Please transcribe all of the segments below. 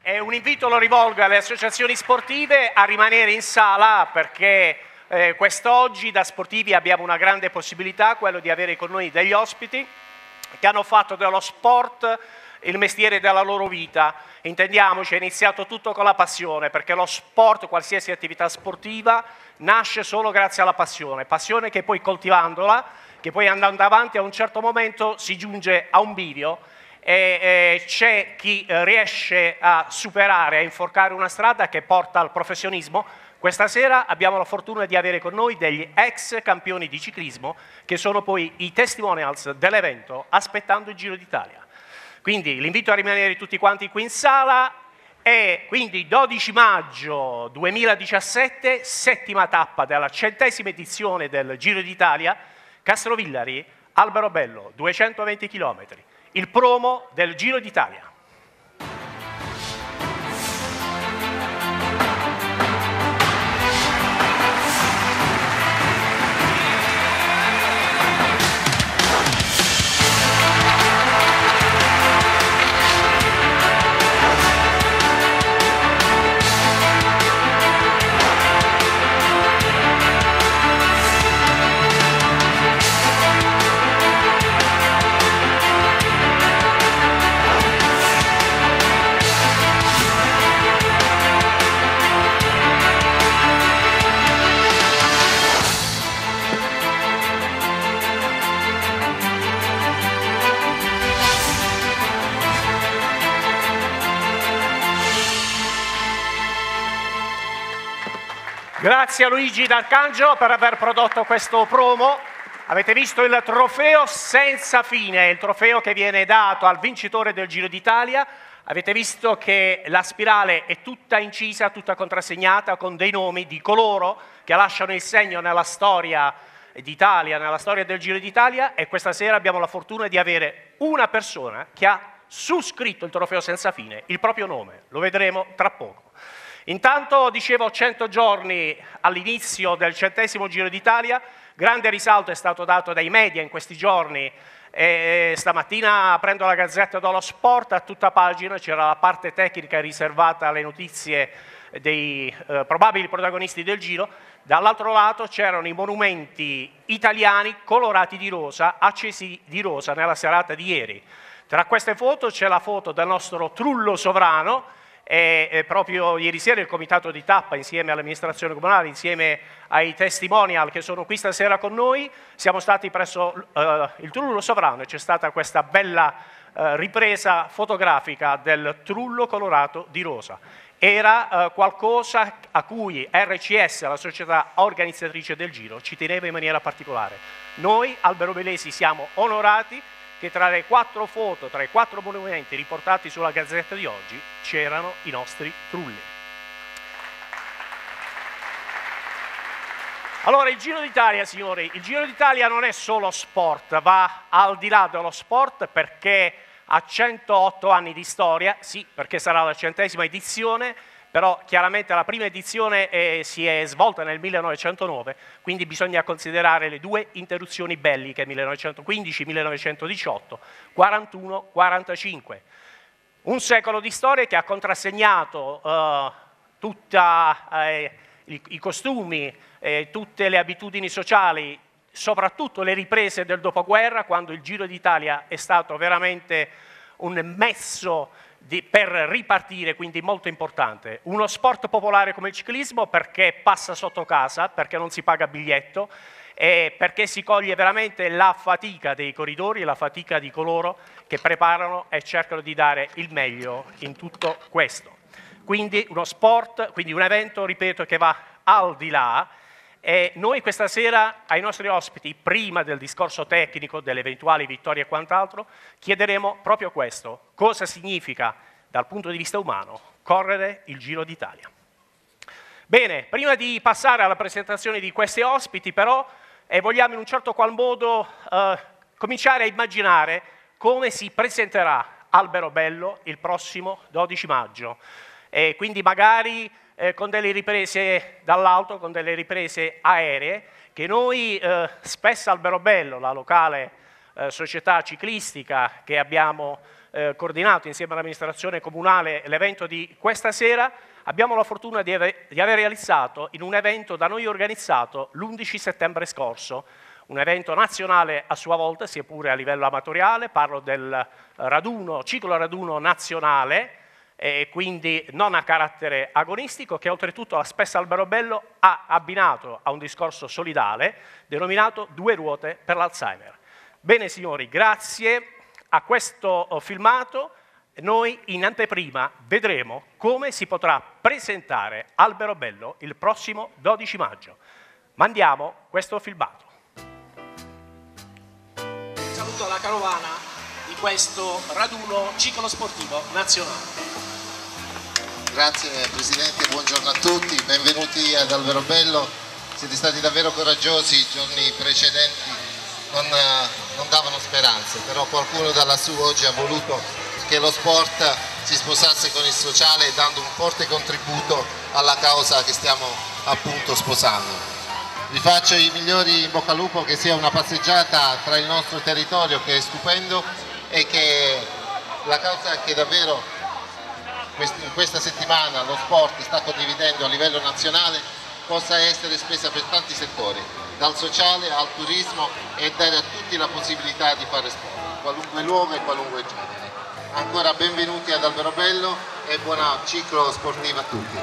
e un invito lo rivolgo alle associazioni sportive a rimanere in sala perché quest'oggi da sportivi abbiamo una grande possibilità, quello di avere con noi degli ospiti che hanno fatto dello sport il mestiere della loro vita. Intendiamoci, è iniziato tutto con la passione, perché lo sport, qualsiasi attività sportiva, nasce solo grazie alla passione che poi coltivandola, che poi andando avanti a un certo momento si giunge a un bivio e c'è chi riesce a superare, a inforcare una strada che porta al professionismo. Questa sera abbiamo la fortuna di avere con noi degli ex campioni di ciclismo che sono poi i testimonials dell'evento aspettando il Giro d'Italia. Quindi l'invito a rimanere tutti quanti qui in sala e quindi 12 maggio 2017, settima tappa della 100ª edizione del Giro d'Italia, Castrovillari, Alberobello, 220 km, il promo del Giro d'Italia. Grazie a Luigi D'Arcangelo per aver prodotto questo promo. Avete visto il trofeo senza fine, il trofeo che viene dato al vincitore del Giro d'Italia. Avete visto che la spirale è tutta incisa, tutta contrassegnata con dei nomi di coloro che lasciano il segno nella storia d'Italia, nella storia del Giro d'Italia, e questa sera abbiamo la fortuna di avere una persona che ha suscritto il trofeo senza fine, il proprio nome. Lo vedremo tra poco. Intanto, dicevo, 100 giorni all'inizio del 100° Giro d'Italia, grande risalto è stato dato dai media in questi giorni e stamattina aprendo la Gazzetta dello Sport a tutta pagina c'era la parte tecnica riservata alle notizie dei probabili protagonisti del Giro, dall'altro lato c'erano i monumenti italiani colorati di rosa, accesi di rosa nella serata di ieri. Tra queste foto c'è la foto del nostro Trullo Sovrano. E proprio ieri sera il comitato di tappa insieme all'amministrazione comunale, insieme ai testimonial che sono qui stasera con noi, siamo stati presso il Trullo Sovrano e c'è stata questa bella ripresa fotografica del Trullo colorato di rosa. Era qualcosa a cui RCS, la società organizzatrice del Giro, ci teneva in maniera particolare. Noi alberobellesi siamo onorati che tra le 4 foto, tra i 4 monumenti riportati sulla Gazzetta di oggi, c'erano i nostri trulli. Allora, il Giro d'Italia, signori, il Giro d'Italia non è solo sport, va al di là dello sport perché ha 108 anni di storia, sì, perché sarà la 100ª edizione, però chiaramente la prima edizione si è svolta nel 1909, quindi bisogna considerare le 2 interruzioni belliche, 1915-1918, 41-45. Un secolo di storia che ha contrassegnato tutti i costumi, tutte le abitudini sociali, soprattutto le riprese del dopoguerra, quando il Giro d'Italia è stato veramente un mezzo per ripartire, quindi molto importante. Uno sport popolare come il ciclismo perché passa sotto casa, perché non si paga biglietto e perché si coglie veramente la fatica dei corridori, la fatica di coloro che preparano e cercano di dare il meglio in tutto questo. Quindi uno sport, quindi un evento, ripeto, che va al di là. E noi questa sera ai nostri ospiti, prima del discorso tecnico, delle eventuali vittorie e quant'altro, chiederemo proprio questo: cosa significa dal punto di vista umano correre il Giro d'Italia. Bene, prima di passare alla presentazione di questi ospiti però vogliamo in un certo qual modo cominciare a immaginare come si presenterà Alberobello il prossimo 12 maggio e quindi magari con delle riprese dall'alto, con delle riprese aeree, che noi spesso Alberobello, la locale società ciclistica che abbiamo coordinato insieme all'amministrazione comunale l'evento di questa sera, abbiamo la fortuna di aver realizzato in un evento da noi organizzato l'11 settembre scorso, un evento nazionale a sua volta, sia pure a livello amatoriale, parlo del ciclo raduno nazionale, e quindi non a carattere agonistico, che oltretutto la Spessa Alberobello ha abbinato a un discorso solidale denominato Due ruote per l'Alzheimer. Bene signori, grazie a questo filmato noi in anteprima vedremo come si potrà presentare Alberobello il prossimo 12 maggio. Mandiamo questo filmato. Saluto alla carovana di questo raduno ciclosportivo nazionale. Grazie Presidente, buongiorno a tutti, benvenuti ad Alberobello. Siete stati davvero coraggiosi, i giorni precedenti non davano speranze, però qualcuno da lassù oggi ha voluto che lo sport si sposasse con il sociale, dando un forte contributo alla causa che stiamo appunto sposando. Vi faccio i migliori in bocca al lupo, che sia una passeggiata tra il nostro territorio che è stupendo e che la causa che davvero in questa settimana lo sport sta condividendo a livello nazionale possa essere spesa per tanti settori, dal sociale al turismo, e dare a tutti la possibilità di fare sport, qualunque luogo e qualunque genere. Ancora benvenuti ad Alberobello e buon ciclo sportivo a tutti.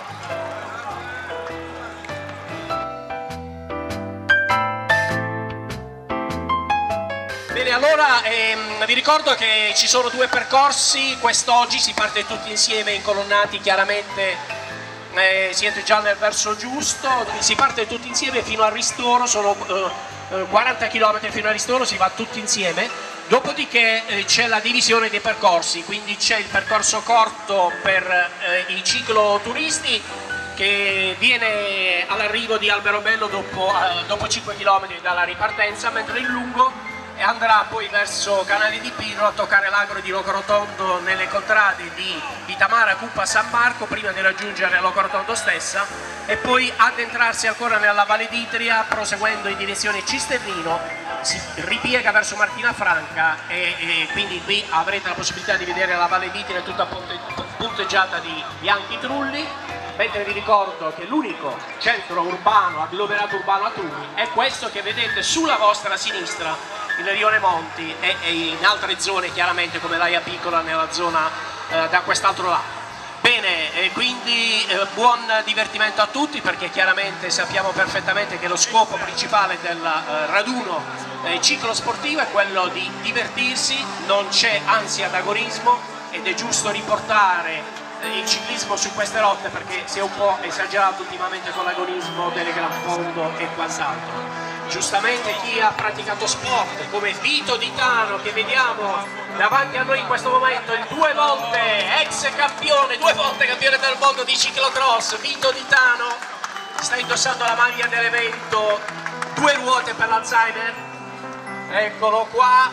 Bene, allora vi ricordo che ci sono due percorsi, quest'oggi si parte tutti insieme incolonnati, chiaramente siete già nel verso giusto, si parte tutti insieme fino al ristoro, sono 40 km fino al ristoro, si va tutti insieme, dopodiché c'è la divisione dei percorsi, quindi c'è il percorso corto per i cicloturisti che viene all'arrivo di Alberobello dopo 5 km dalla ripartenza, mentre il lungo andrà poi verso Canale di Pirro a toccare l'agro di Locorotondo nelle contrade di Tamara, Cuppa, San Marco, prima di raggiungere Locorotondo stessa, e poi addentrarsi ancora nella Valle d'Itria proseguendo in direzione Cisternino, si ripiega verso Martina Franca e quindi qui avrete la possibilità di vedere la Valle d'Itria tutta punteggiata di bianchi trulli, mentre vi ricordo che l'unico centro urbano, agglomerato urbano a Trulli è questo che vedete sulla vostra sinistra, il Rione Monti, e in altre zone chiaramente come l'Aia Piccola nella zona da quest'altro lato. Bene, quindi buon divertimento a tutti, perché chiaramente sappiamo perfettamente che lo scopo principale del raduno ciclosportivo è quello di divertirsi, non c'è ansia d'agonismo ed è giusto riportare il ciclismo su queste rotte, perché si è un po' esagerato ultimamente con l'agonismo delle gran fondo e quant'altro. Giustamente chi ha praticato sport come Vito Di Tano, che vediamo davanti a noi in questo momento, il due volte campione del mondo di ciclocross, Vito Di Tano, sta indossando la maglia dell'evento Due ruote per l'Alzheimer, eccolo qua.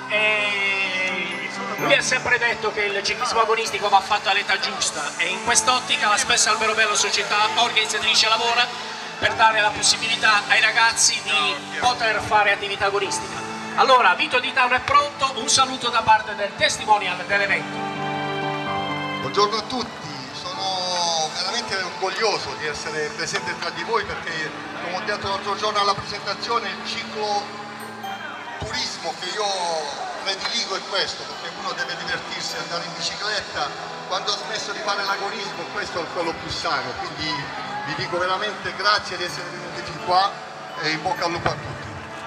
Lui ha sempre detto che il ciclismo agonistico va fatto all'età giusta, e in quest'ottica la Spessa Alberobello società organizzatrice lavora per dare la possibilità ai ragazzi di poter fare attività agonistica. Allora, Vito Di Tano è pronto, un saluto da parte del testimonial dell'evento. Buongiorno a tutti, sono veramente orgoglioso di essere presente tra di voi, perché come ho detto l'altro giorno alla presentazione, il ciclo turismo che io prediligo è questo, perché uno deve divertirsi, andare in bicicletta. Quando ho smesso di fare l'agonismo, questo è quello più sano, quindi vi dico veramente grazie di essere venuti fin qua e in bocca al lupo a tutti.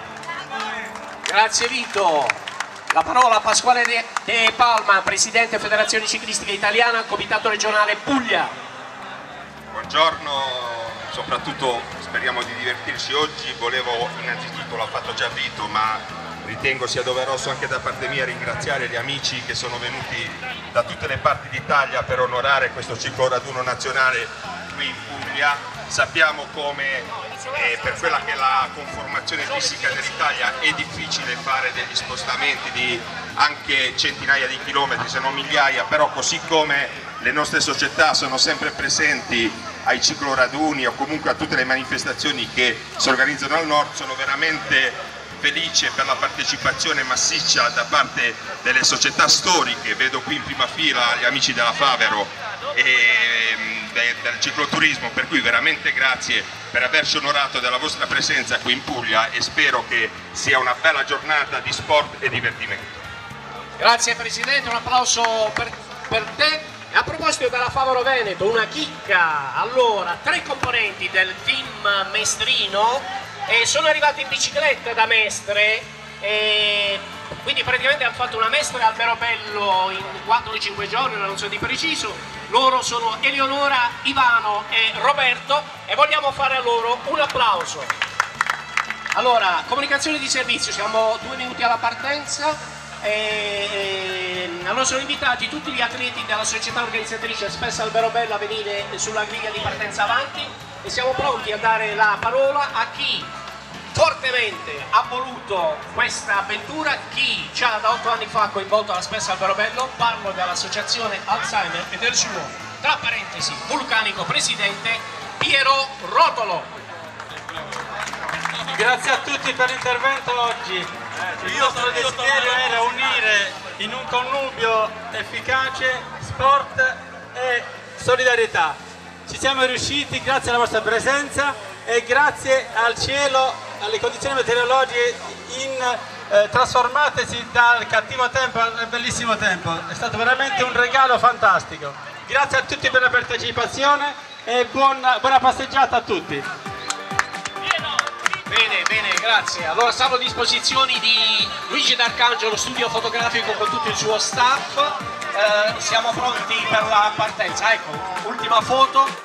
Grazie Vito. La parola a Pasquale De Palma, Presidente Federazione Ciclistica Italiana, Comitato Regionale Puglia. Buongiorno, soprattutto speriamo di divertirci oggi. Volevo innanzitutto, l'ha fatto già Vito, ma ritengo sia doveroso anche da parte mia ringraziare gli amici che sono venuti da tutte le parti d'Italia per onorare questo ciclo raduno nazionale qui in Puglia. Sappiamo come per quella che è la conformazione fisica dell'Italia è difficile fare degli spostamenti di anche centinaia di chilometri, se non migliaia, però così come le nostre società sono sempre presenti ai cicloraduni o comunque a tutte le manifestazioni che si organizzano al nord, sono veramente felice per la partecipazione massiccia da parte delle società storiche, vedo qui in prima fila gli amici della Favero e del cicloturismo, per cui veramente grazie per averci onorato della vostra presenza qui in Puglia e spero che sia una bella giornata di sport e divertimento. Grazie Presidente, un applauso per te. E a proposito della Favero Veneto, una chicca, allora 3 componenti del team mestrino sono arrivati in bicicletta da Mestre, quindi praticamente hanno fatto una Mestre Alberobello in 4-5 giorni, non so di preciso. Loro sono Eleonora, Ivano e Roberto e vogliamo fare a loro un applauso. Allora, comunicazione di servizio, siamo 2 minuti alla partenza. Allora sono invitati tutti gli atleti della società organizzatrice Spessa Alberobello a venire sulla griglia di partenza avanti e siamo pronti a dare la parola a chi fortemente ha voluto questa avventura, chi già da 8 anni fa ha coinvolto la Spessa Alberobello. Parlo dell'associazione Alzheimer e del suo, tra parentesi, vulcanico presidente Piero Rotolo. Grazie a tutti per l'intervento oggi. Il nostro desiderio era unire in un connubio efficace sport e solidarietà. Ci siamo riusciti grazie alla vostra presenza e grazie al cielo, alle condizioni meteorologiche trasformatesi dal cattivo tempo al bellissimo tempo. È stato veramente un regalo fantastico. Grazie a tutti per la partecipazione e buona passeggiata a tutti. Bene, bene, grazie. Allora siamo a disposizione di Luigi D'Arcangelo, studio fotografico con tutto il suo staff. Siamo pronti per la partenza. Ecco, ultima foto.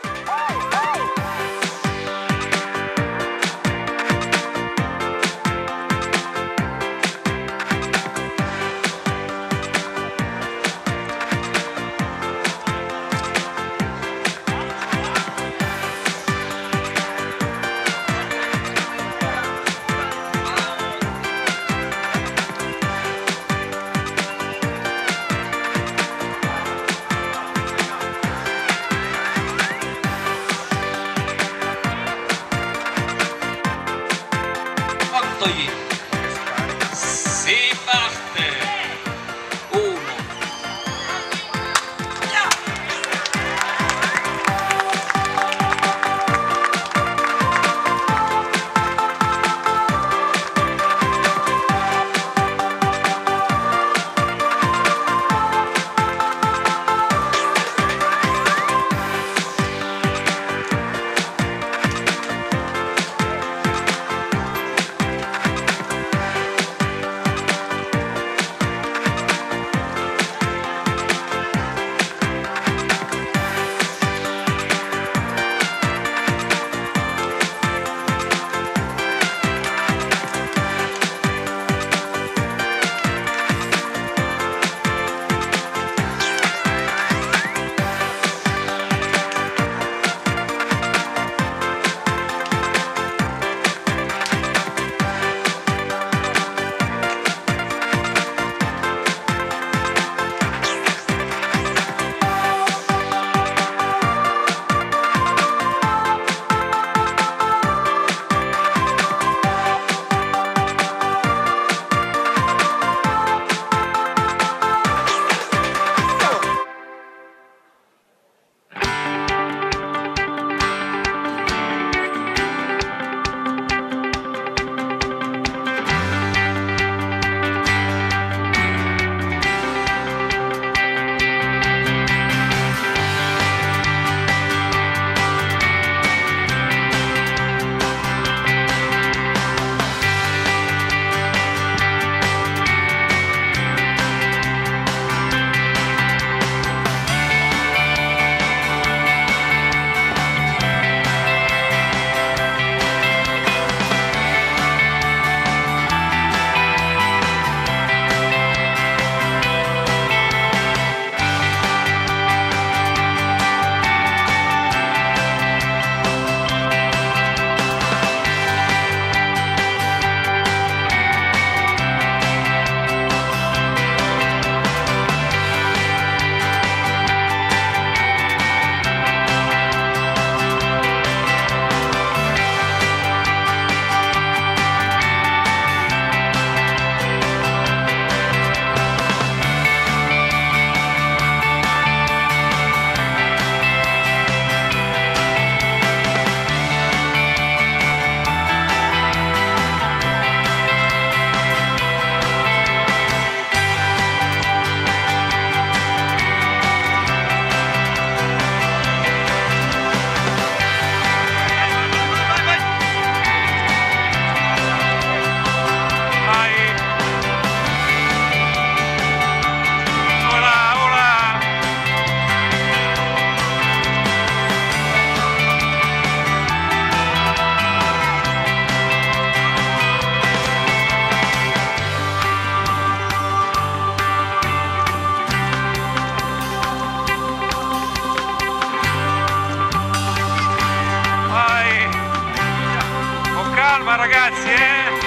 ragazzi,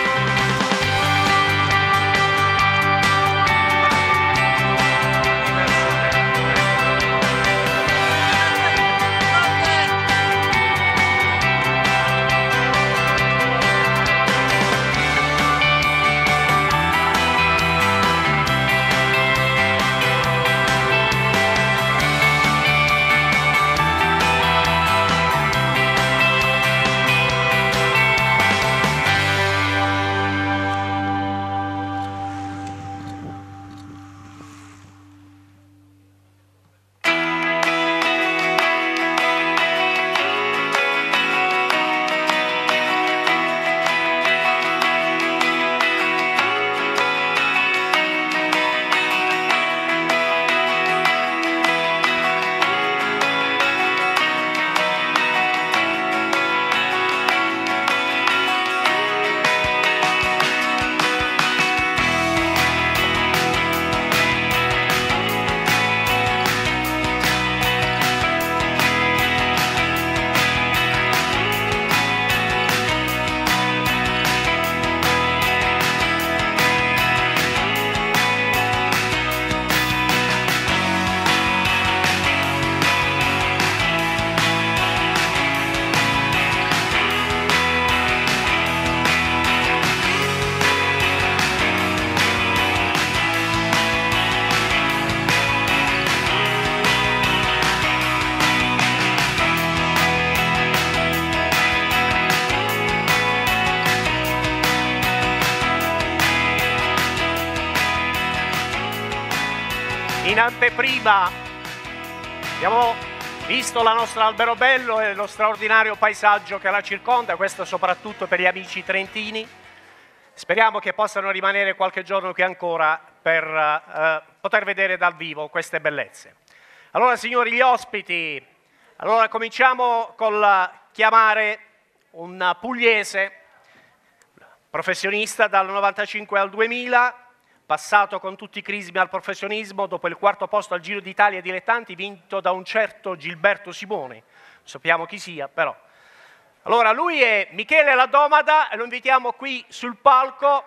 in anteprima abbiamo visto la nostra Alberobello e lo straordinario paesaggio che la circonda, questo soprattutto per gli amici trentini. Speriamo che possano rimanere qualche giorno qui ancora per poter vedere dal vivo queste bellezze. Allora, signori gli ospiti, allora cominciamo col chiamare un pugliese, professionista dal 95 al 2000, passato con tutti i crismi al professionismo, dopo il quarto posto al Giro d'Italia dilettanti vinto da un certo Gilberto Simoni. Non sappiamo chi sia, però. Allora, lui è Michele Ladomada e lo invitiamo qui sul palco.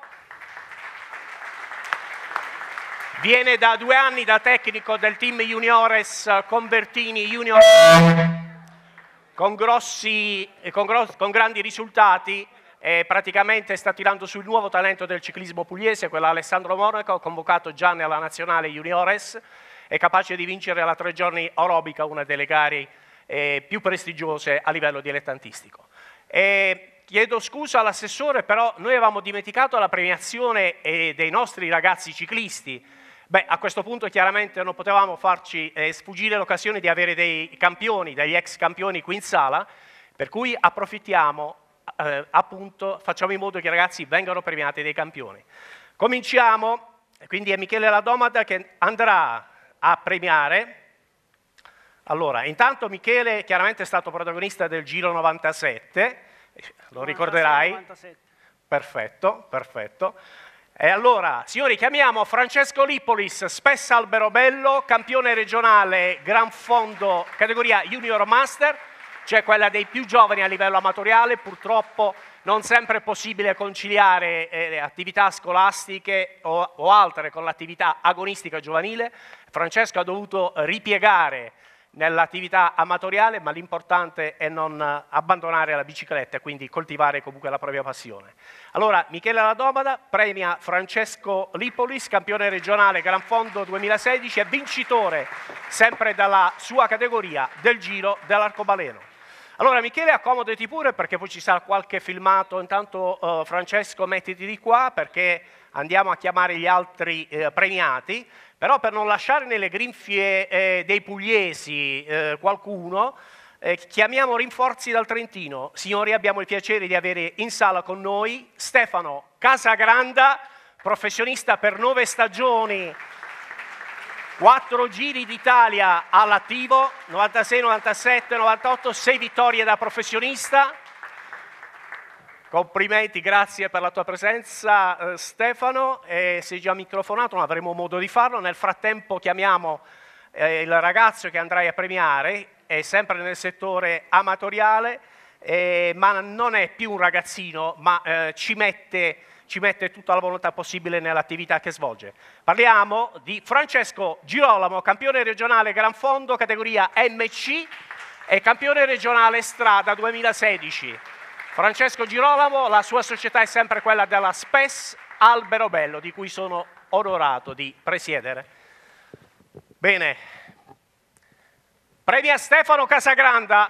Viene da 2 anni da tecnico del team Juniores Convertini Junior con grandi risultati. Praticamente sta tirando sul nuovo talento del ciclismo pugliese, quello Alessandro Monaco, convocato già nella nazionale juniores, è capace di vincere la 3 giorni aerobica, una delle gare più prestigiose a livello dilettantistico. Chiedo scusa all'assessore, però noi avevamo dimenticato la premiazione dei nostri ragazzi ciclisti. Beh, a questo punto chiaramente non potevamo farci sfuggire l'occasione di avere dei campioni, degli ex campioni qui in sala, per cui approfittiamo. Appunto facciamo in modo che i ragazzi vengano premiati dei campioni. Cominciamo, quindi è Michele Ladomada che andrà a premiare. Allora, intanto Michele chiaramente è stato protagonista del Giro 97, lo ricorderai? 97. Perfetto, perfetto. E allora, signori, chiamiamo Francesco Lipolis, Spessa Alberobello, campione regionale Gran Fondo categoria Junior Master, cioè quella dei più giovani a livello amatoriale. Purtroppo non sempre è possibile conciliare attività scolastiche o altre con l'attività agonistica giovanile. Francesco ha dovuto ripiegare nell'attività amatoriale, ma l'importante è non abbandonare la bicicletta e quindi coltivare comunque la propria passione. Allora, Michele Ladomada premia Francesco Lipolis, campione regionale Gran Fondo 2016 e vincitore sempre dalla sua categoria del Giro dell'Arcobaleno. Allora Michele, accomodati pure perché poi ci sarà qualche filmato. Intanto Francesco, mettiti di qua perché andiamo a chiamare gli altri premiati, però per non lasciare nelle grinfie dei pugliesi qualcuno, chiamiamo rinforzi dal Trentino. Signori, abbiamo il piacere di avere in sala con noi Stefano Casagranda, professionista per 9 stagioni, 4 giri d'Italia all'attivo, 96, 97, 98, 6 vittorie da professionista. Complimenti, grazie per la tua presenza Stefano. Sei già microfonato, non avremo modo di farlo. Nel frattempo chiamiamo il ragazzo che andrai a premiare, è sempre nel settore amatoriale, ma non è più un ragazzino, ma ci mette tutta la volontà possibile nell'attività che svolge. Parliamo di Francesco Girolamo, campione regionale Gran Fondo, categoria MC e campione regionale Strada 2016. Francesco Girolamo, la sua società è sempre quella della SPES Alberobello, di cui sono onorato di presiedere. Bene, premia Stefano Casagranda.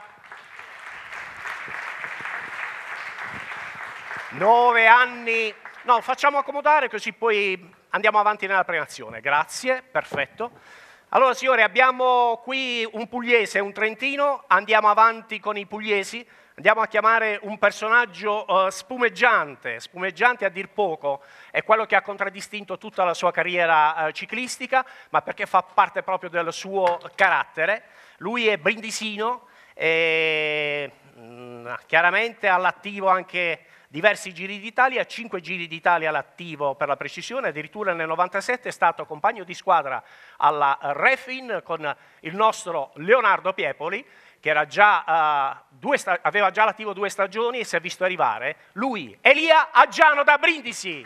9 anni. No, facciamo accomodare così poi andiamo avanti nella premiazione. Grazie, perfetto. Allora signori, abbiamo qui un pugliese e un trentino, andiamo avanti con i pugliesi, andiamo a chiamare un personaggio spumeggiante a dir poco, è quello che ha contraddistinto tutta la sua carriera ciclistica, ma perché fa parte proprio del suo carattere. Lui è brindisino e chiaramente all'attivo anche diversi Giri d'Italia, 5 Giri d'Italia all'attivo per la precisione, addirittura nel 97 è stato compagno di squadra alla Refin con il nostro Leonardo Piepoli, che era già, aveva già l'attivo 2 stagioni e si è visto arrivare. Lui, Elia Aggiano da Brindisi.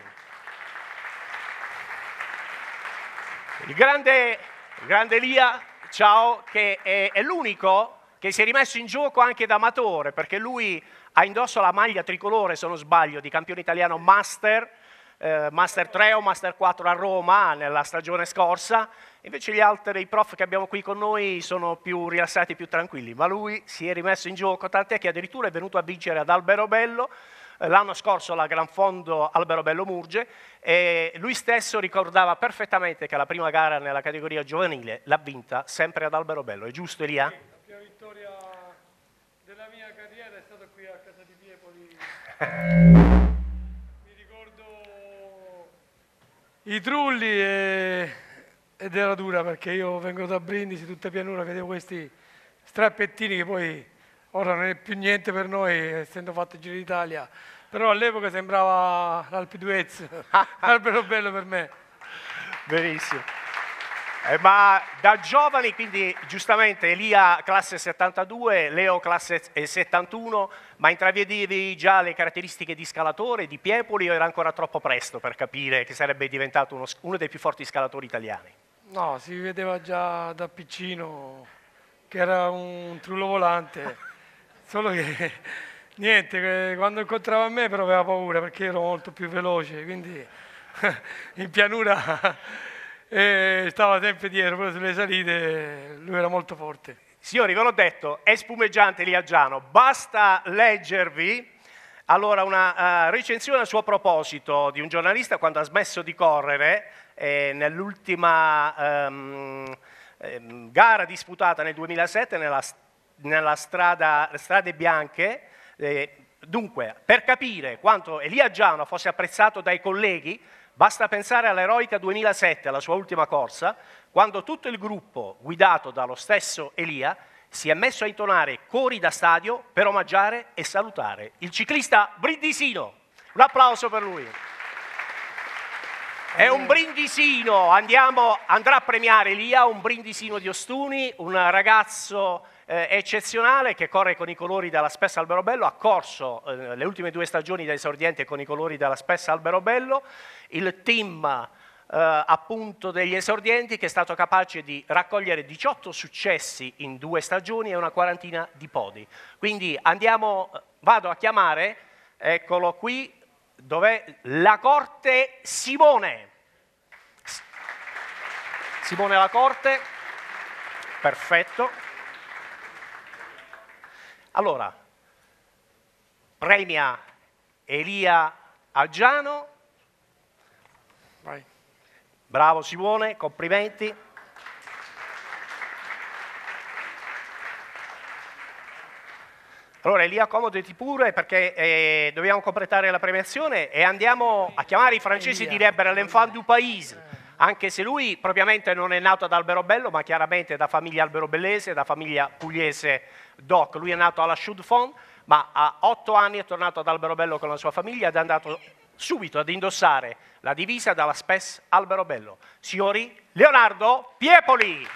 Il grande Elia, ciao, che è l'unico che si è rimesso in gioco anche da amatore, perché lui ha indosso la maglia tricolore, se non sbaglio, di campione italiano Master 3 o Master 4 a Roma nella stagione scorsa, invece gli altri prof che abbiamo qui con noi sono più rilassati, più tranquilli, ma lui si è rimesso in gioco, tant'è che addirittura è venuto a vincere ad Alberobello, l'anno scorso la Gran Fondo Alberobello Murge, e lui stesso ricordava perfettamente che la prima gara nella categoria giovanile l'ha vinta sempre ad Alberobello, è giusto Elia? Sì, la prima vittoria della mia carriera è stata qui a casa di Piepoli. Mi ricordo i trulli ed era dura perché io vengo da Brindisi, tutta pianura, vedevo questi strappettini che poi ora non è più niente per noi, essendo fatto il Giro d'Italia, però all'epoca sembrava l'Alpe d'Huez, Alberobello per me. Benissimo. Ma da giovani, quindi giustamente Elia classe 72, Leo classe 71, ma intravedevi già le caratteristiche di scalatore, di Piepoli, o era ancora troppo presto per capire che sarebbe diventato uno dei più forti scalatori italiani? No, si vedeva già da piccino che era un trullo volante, solo che niente, quando incontrava me però aveva paura perché ero molto più veloce, quindi in pianura stava sempre dietro, però sulle salite lui era molto forte. Signori, ve l'ho detto, è spumeggiante Elia Aggiano, basta leggervi allora una recensione a suo proposito di un giornalista quando ha smesso di correre nell'ultima gara disputata nel 2007 nella Strade Bianche. Dunque, per capire quanto Elia Aggiano fosse apprezzato dai colleghi, basta pensare all'eroica 2007, alla sua ultima corsa, quando tutto il gruppo, guidato dallo stesso Elia, si è messo a intonare cori da stadio per omaggiare e salutare il ciclista brindisino. Un applauso per lui. È un brindisino, andrà a premiare Elia, un brindisino di Ostuni, un ragazzo eccezionale che corre con i colori della SPES Alberobello, ha corso le ultime 2 stagioni da esordiente con i colori della SPES Alberobello, il team appunto degli esordienti che è stato capace di raccogliere 18 successi in 2 stagioni e una quarantina di podi. Quindi vado a chiamare, eccolo qui, dov'è? La Corte Simone. Simone La Corte, perfetto. Allora, premia Elia Aggiano. Vai. Bravo Simone, complimenti. Allora Elia, accomodati pure perché dobbiamo completare la premiazione e andiamo a chiamare i francesi, direbbero l'enfant du pays, anche se lui propriamente non è nato ad Alberobello, ma chiaramente da famiglia alberobellese, da famiglia pugliese doc. Lui è nato alla Chaux-de-Fonds, ma a 8 anni è tornato ad Alberobello con la sua famiglia ed è andato subito ad indossare la divisa dalla SPES Alberobello. Signori, Leonardo Piepoli.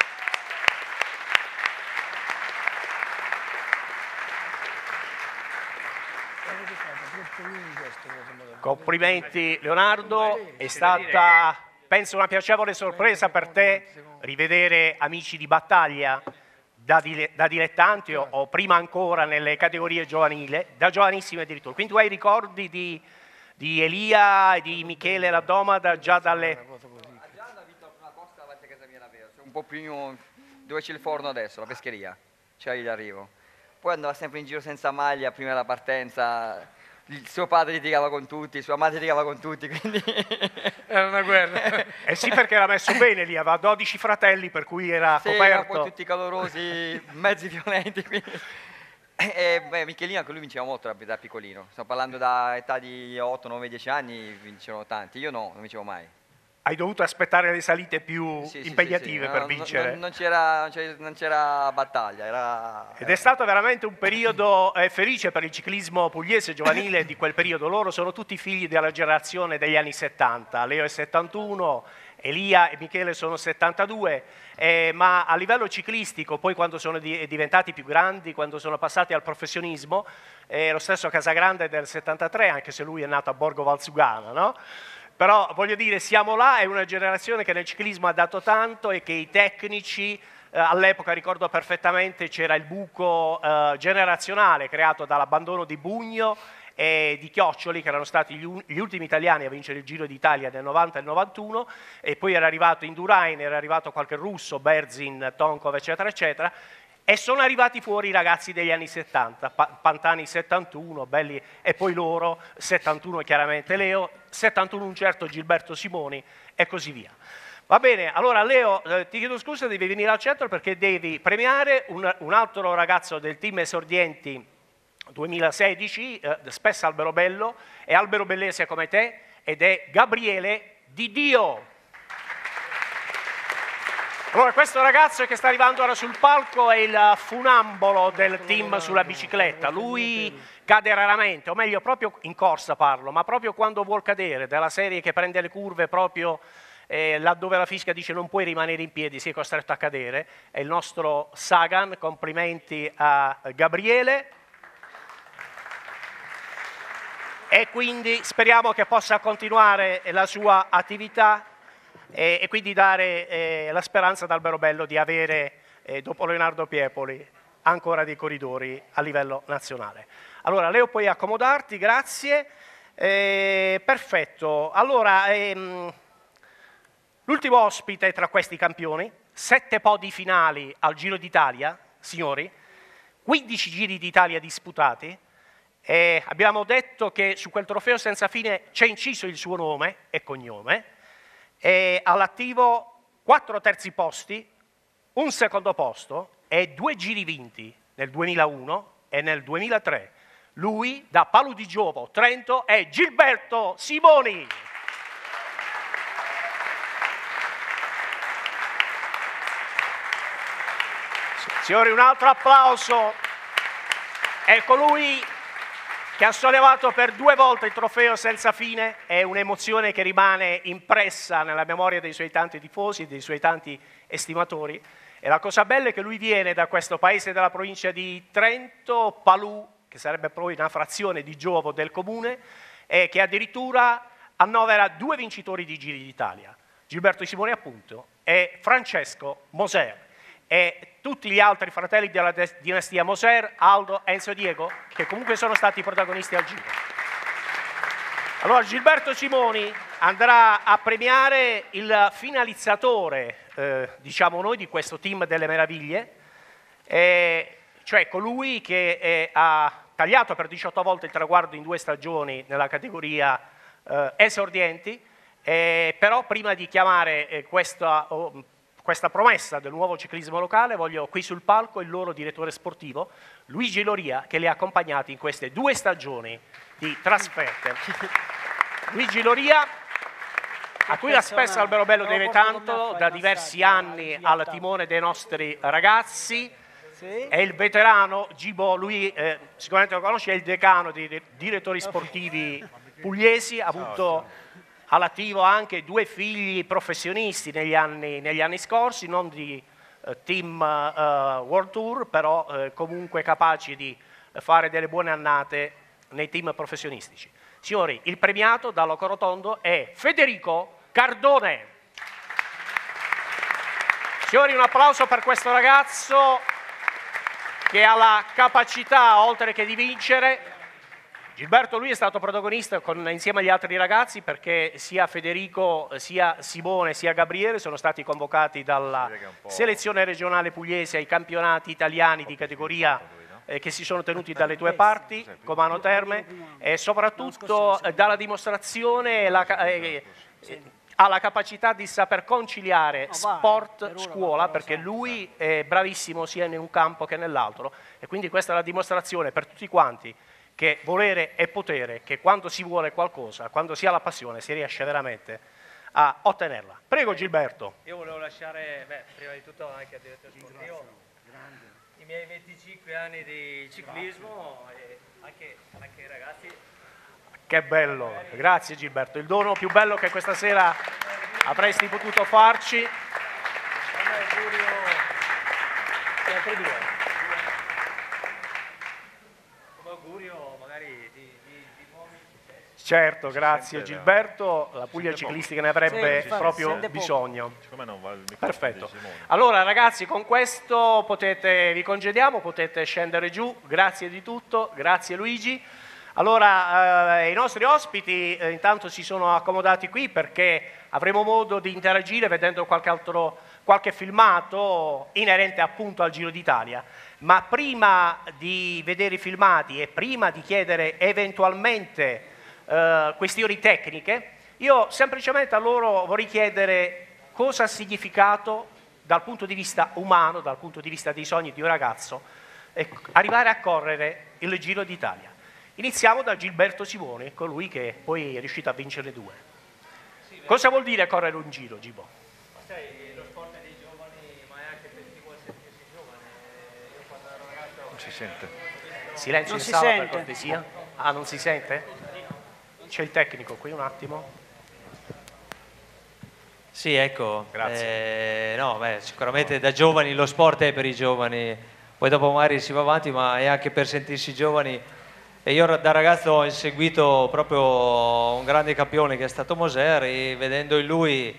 Complimenti Leonardo, è stata, penso, una piacevole sorpresa per te rivedere amici di battaglia da dilettanti o prima ancora nelle categorie giovanili, da giovanissime addirittura. Quindi tu hai ricordi di Elia e di Michele Ladomada già dalle... Già da Vittorio una corsa davanti a casa mia davvero, un po' più dove c'è il forno adesso, la pescheria, cioè gli arrivo. Poi andava sempre in giro senza maglia prima della partenza, il suo padre litigava con tutti, sua madre litigava con tutti, quindi... Era una guerra. Eh sì, perché era messo bene lì, aveva 12 fratelli, per cui era sì, coperto. poi tutti calorosi, mezzi violenti, quindi... Michelino anche lui vinceva molto da piccolino, stiamo parlando da età di 8, 9, 10 anni, vincevano tanti, io no, non vincevo mai. Hai dovuto aspettare le salite più Sì, impegnative sì. per vincere. Non c'era battaglia. Ed è stato veramente un periodo felice per il ciclismo pugliese giovanile di quel periodo. Loro sono tutti figli della generazione degli anni 70. Leo è 71, Elia e Michele sono 72, ma a livello ciclistico, poi quando sono diventati più grandi, quando sono passati al professionismo, lo stesso Casagrande è del 73, anche se lui è nato a Borgo Valsugana, no? Però voglio dire, siamo là, è una generazione che nel ciclismo ha dato tanto e che i tecnici, all'epoca ricordo perfettamente, c'era il buco generazionale creato dall'abbandono di Bugno e di Chioccioli, che erano stati gli ultimi italiani a vincere il Giro d'Italia nel 90 e nel 91, e poi era arrivato Indurain, era arrivato qualche russo, Berzin, Tonkov, eccetera, eccetera, e sono arrivati fuori i ragazzi degli anni 70, Pantani 71, belli, e poi loro, 71 chiaramente Leo, 71 un certo Gilberto Simoni e così via. Va bene, allora Leo, ti chiedo scusa, devi venire al centro perché devi premiare un altro ragazzo del team esordienti 2016, spesso Alberobello, è alberobellese come te, ed è Gabriele Di Dio. Allora, questo ragazzo che sta arrivando ora sul palco è il funambolo del team sulla bicicletta. Lui cade raramente, o meglio proprio in corsa parlo, ma proprio quando vuol cadere, della serie che prende le curve proprio laddove la fischia dice non puoi rimanere in piedi, sei costretto a cadere. È il nostro Sagan, complimenti a Gabriele. E quindi speriamo che possa continuare la sua attività e quindi dare la speranza ad Alberobello di avere, dopo Leonardo Piepoli, ancora dei corridori a livello nazionale. Allora, Leo, puoi accomodarti, grazie. Perfetto. Allora, l'ultimo ospite tra questi campioni, 7 podi finali al Giro d'Italia, signori, 15 Giri d'Italia disputati. Abbiamo detto che su quel trofeo senza fine c'è inciso il suo nome e cognome. All'attivo 4 terzi posti, un secondo posto e 2 giri vinti nel 2001 e nel 2003. Lui, da Palu di Giovo, Trento, è Gilberto Simoni. Signori, un altro applauso. È colui che ha sollevato per 2 volte il trofeo senza fine, è un'emozione che rimane impressa nella memoria dei suoi tanti tifosi, dei suoi tanti estimatori. E la cosa bella è che lui viene da questo paese della provincia di Trento, Palù, che sarebbe poi una frazione di Giovo del comune, e che addirittura annovera 2 vincitori di Giri d'Italia, Gilberto Simoni appunto, e Francesco Moser. E tutti gli altri fratelli della dinastia Moser, Aldo, Enzo e Diego, che comunque sono stati protagonisti al Giro. Allora Gilberto Simoni andrà a premiare il finalizzatore, diciamo noi, di questo team delle meraviglie, cioè colui che ha tagliato per 18 volte il traguardo in 2 stagioni nella categoria esordienti, però prima di chiamare questa promessa del nuovo ciclismo locale, voglio qui sul palco il loro direttore sportivo, Luigi Loria, che li ha accompagnati in queste 2 stagioni di trasferte. Luigi Loria, a cui la spesso Alberobello deve tanto, da diversi anni al timone dei nostri ragazzi, è il veterano Gibo, lui sicuramente lo conosce, è il decano dei direttori sportivi pugliesi, ha avuto all'attivo anche 2 figli professionisti negli anni scorsi, non di team World Tour, però comunque capaci di fare delle buone annate nei team professionistici. Signori, il premiato dal Loco Rotondo è Federico Cardone. Signori, un applauso per questo ragazzo che ha la capacità, oltre che di vincere. Gilberto, lui è stato protagonista insieme agli altri ragazzi, perché sia Federico, sia Simone, sia Gabriele sono stati convocati dalla selezione regionale pugliese ai campionati italiani di categoria che si sono tenuti dalle due parti, Comano Terme, e soprattutto dalla dimostrazione ha la capacità di saper conciliare sport, scuola, perché lui è bravissimo sia in un campo che nell'altro, e quindi questa è la dimostrazione per tutti quanti che volere è potere, che quando si vuole qualcosa, quando si ha la passione, si riesce veramente a ottenerla. Prego Gilberto. Io volevo lasciare, prima di tutto anche al direttore sportivo, i miei 25 anni di ciclismo e anche ai ragazzi. Che bello, grazie Gilberto, il dono più bello che questa sera avresti potuto farci. Un augurio sempre due. Certo, grazie Gilberto, la Puglia ciclistica ne avrebbe proprio bisogno. Perfetto. Allora ragazzi, con questo vi congediamo, potete scendere giù, grazie di tutto, grazie Luigi. Allora i nostri ospiti intanto si sono accomodati qui perché avremo modo di interagire vedendo qualche filmato inerente appunto al Giro d'Italia. Ma prima di vedere i filmati e prima di chiedere eventualmente questioni tecniche, io semplicemente a loro vorrei chiedere cosa ha significato dal punto di vista umano, dal punto di vista dei sogni di un ragazzo, arrivare a correre il Giro d'Italia. Iniziamo da Gilberto Simone, colui che poi è riuscito a vincere 2. Cosa vuol dire correre un giro, Gibo? Sai, lo sport è dei giovani, ma è anche per chi vuole sentirsi giovane. Io quando ero ragazzo... Non si sente. Silenzio in sala per cortesia. Ah, non si sente? C'è il tecnico qui un attimo. Sì, ecco. Grazie. Sicuramente da giovani lo sport è per i giovani, poi dopo magari si va avanti, ma è anche per sentirsi giovani. E io da ragazzo ho seguito proprio un grande campione che è stato Moser, e vedendo in lui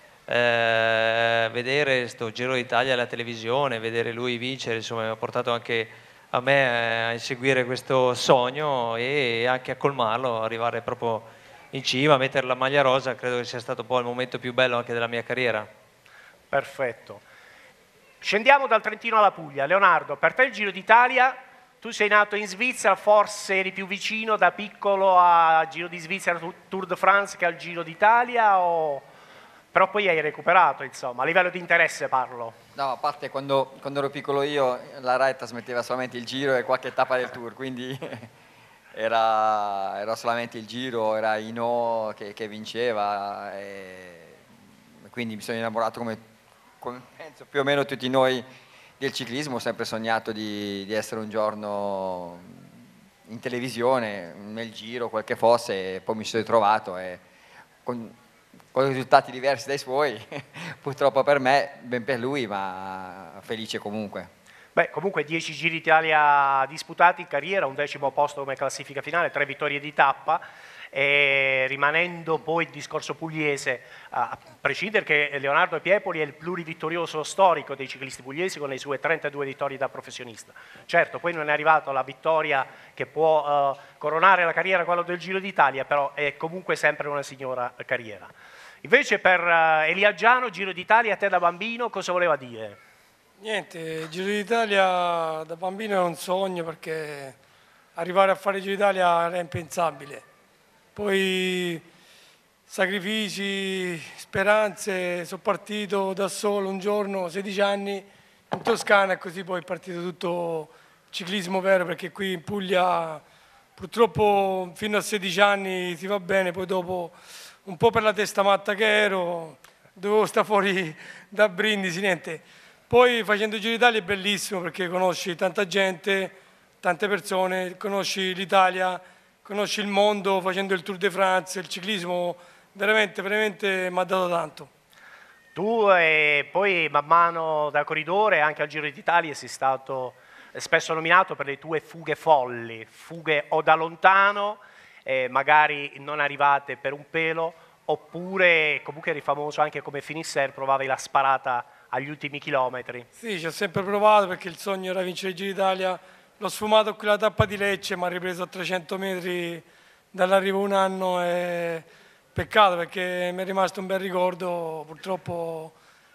vedere questo Giro d'Italia alla televisione, vedere lui vincere, insomma mi ha portato anche a me a inseguire questo sogno e anche a colmarlo, arrivare proprio in cima, mettere la maglia rosa, credo che sia stato poi il momento più bello anche della mia carriera. Perfetto. Scendiamo dal Trentino alla Puglia. Leonardo, per te il Giro d'Italia, tu sei nato in Svizzera, forse eri più vicino da piccolo a Giro di Svizzera, Tour de France che al Giro d'Italia, però poi hai recuperato, insomma, a livello di interesse parlo. No, a parte quando ero piccolo io, la Rai trasmetteva solamente il Giro e qualche tappa del Tour, quindi era solamente il Giro, era Hinault che vinceva, e quindi mi sono innamorato come penso più o meno tutti noi del ciclismo. Ho sempre sognato di essere un giorno in televisione, nel Giro, quel che fosse, e poi mi sono ritrovato e con risultati diversi dai suoi, purtroppo per me, ben per lui, ma felice comunque. Beh, comunque 10 Giri d'Italia disputati in carriera, un 10° posto come classifica finale, 3 vittorie di tappa, e rimanendo poi il discorso pugliese, a prescindere che Leonardo Piepoli è il plurivittorioso storico dei ciclisti pugliesi con le sue 32 vittorie da professionista. Certo, poi non è arrivato alla vittoria che può coronare la carriera, quello del Giro d'Italia, però è comunque sempre una signora carriera. Invece per Elia Giano, Giro d'Italia, a te da bambino cosa voleva dire? Niente, Giro d'Italia da bambino era un sogno, perché arrivare a fare Giro d'Italia era impensabile. Poi sacrifici, speranze, sono partito da solo un giorno, 16 anni, in Toscana, e così poi è partito tutto il ciclismo vero, perché qui in Puglia purtroppo fino a 16 anni si va bene, poi dopo un po' per la testa matta che ero, dovevo stare fuori da Brindisi, niente. Poi facendo Giro d'Italia è bellissimo, perché conosci tanta gente, tante persone, conosci l'Italia, conosci il mondo facendo il Tour de France. Il ciclismo veramente mi ha dato tanto. Tu poi man mano da corridore anche al Giro d'Italia sei stato spesso nominato per le tue fughe folli, fughe o da lontano, magari non arrivate per un pelo, oppure comunque eri famoso anche come finisser, provavi la sparata agli ultimi chilometri. Sì, ci ho sempre provato perché il sogno era vincere il Giro d'Italia. L'ho sfumato qui la tappa di Lecce, ma ha ripreso a 300 metri dall'arrivo un anno e peccato perché mi è rimasto un bel ricordo. Purtroppo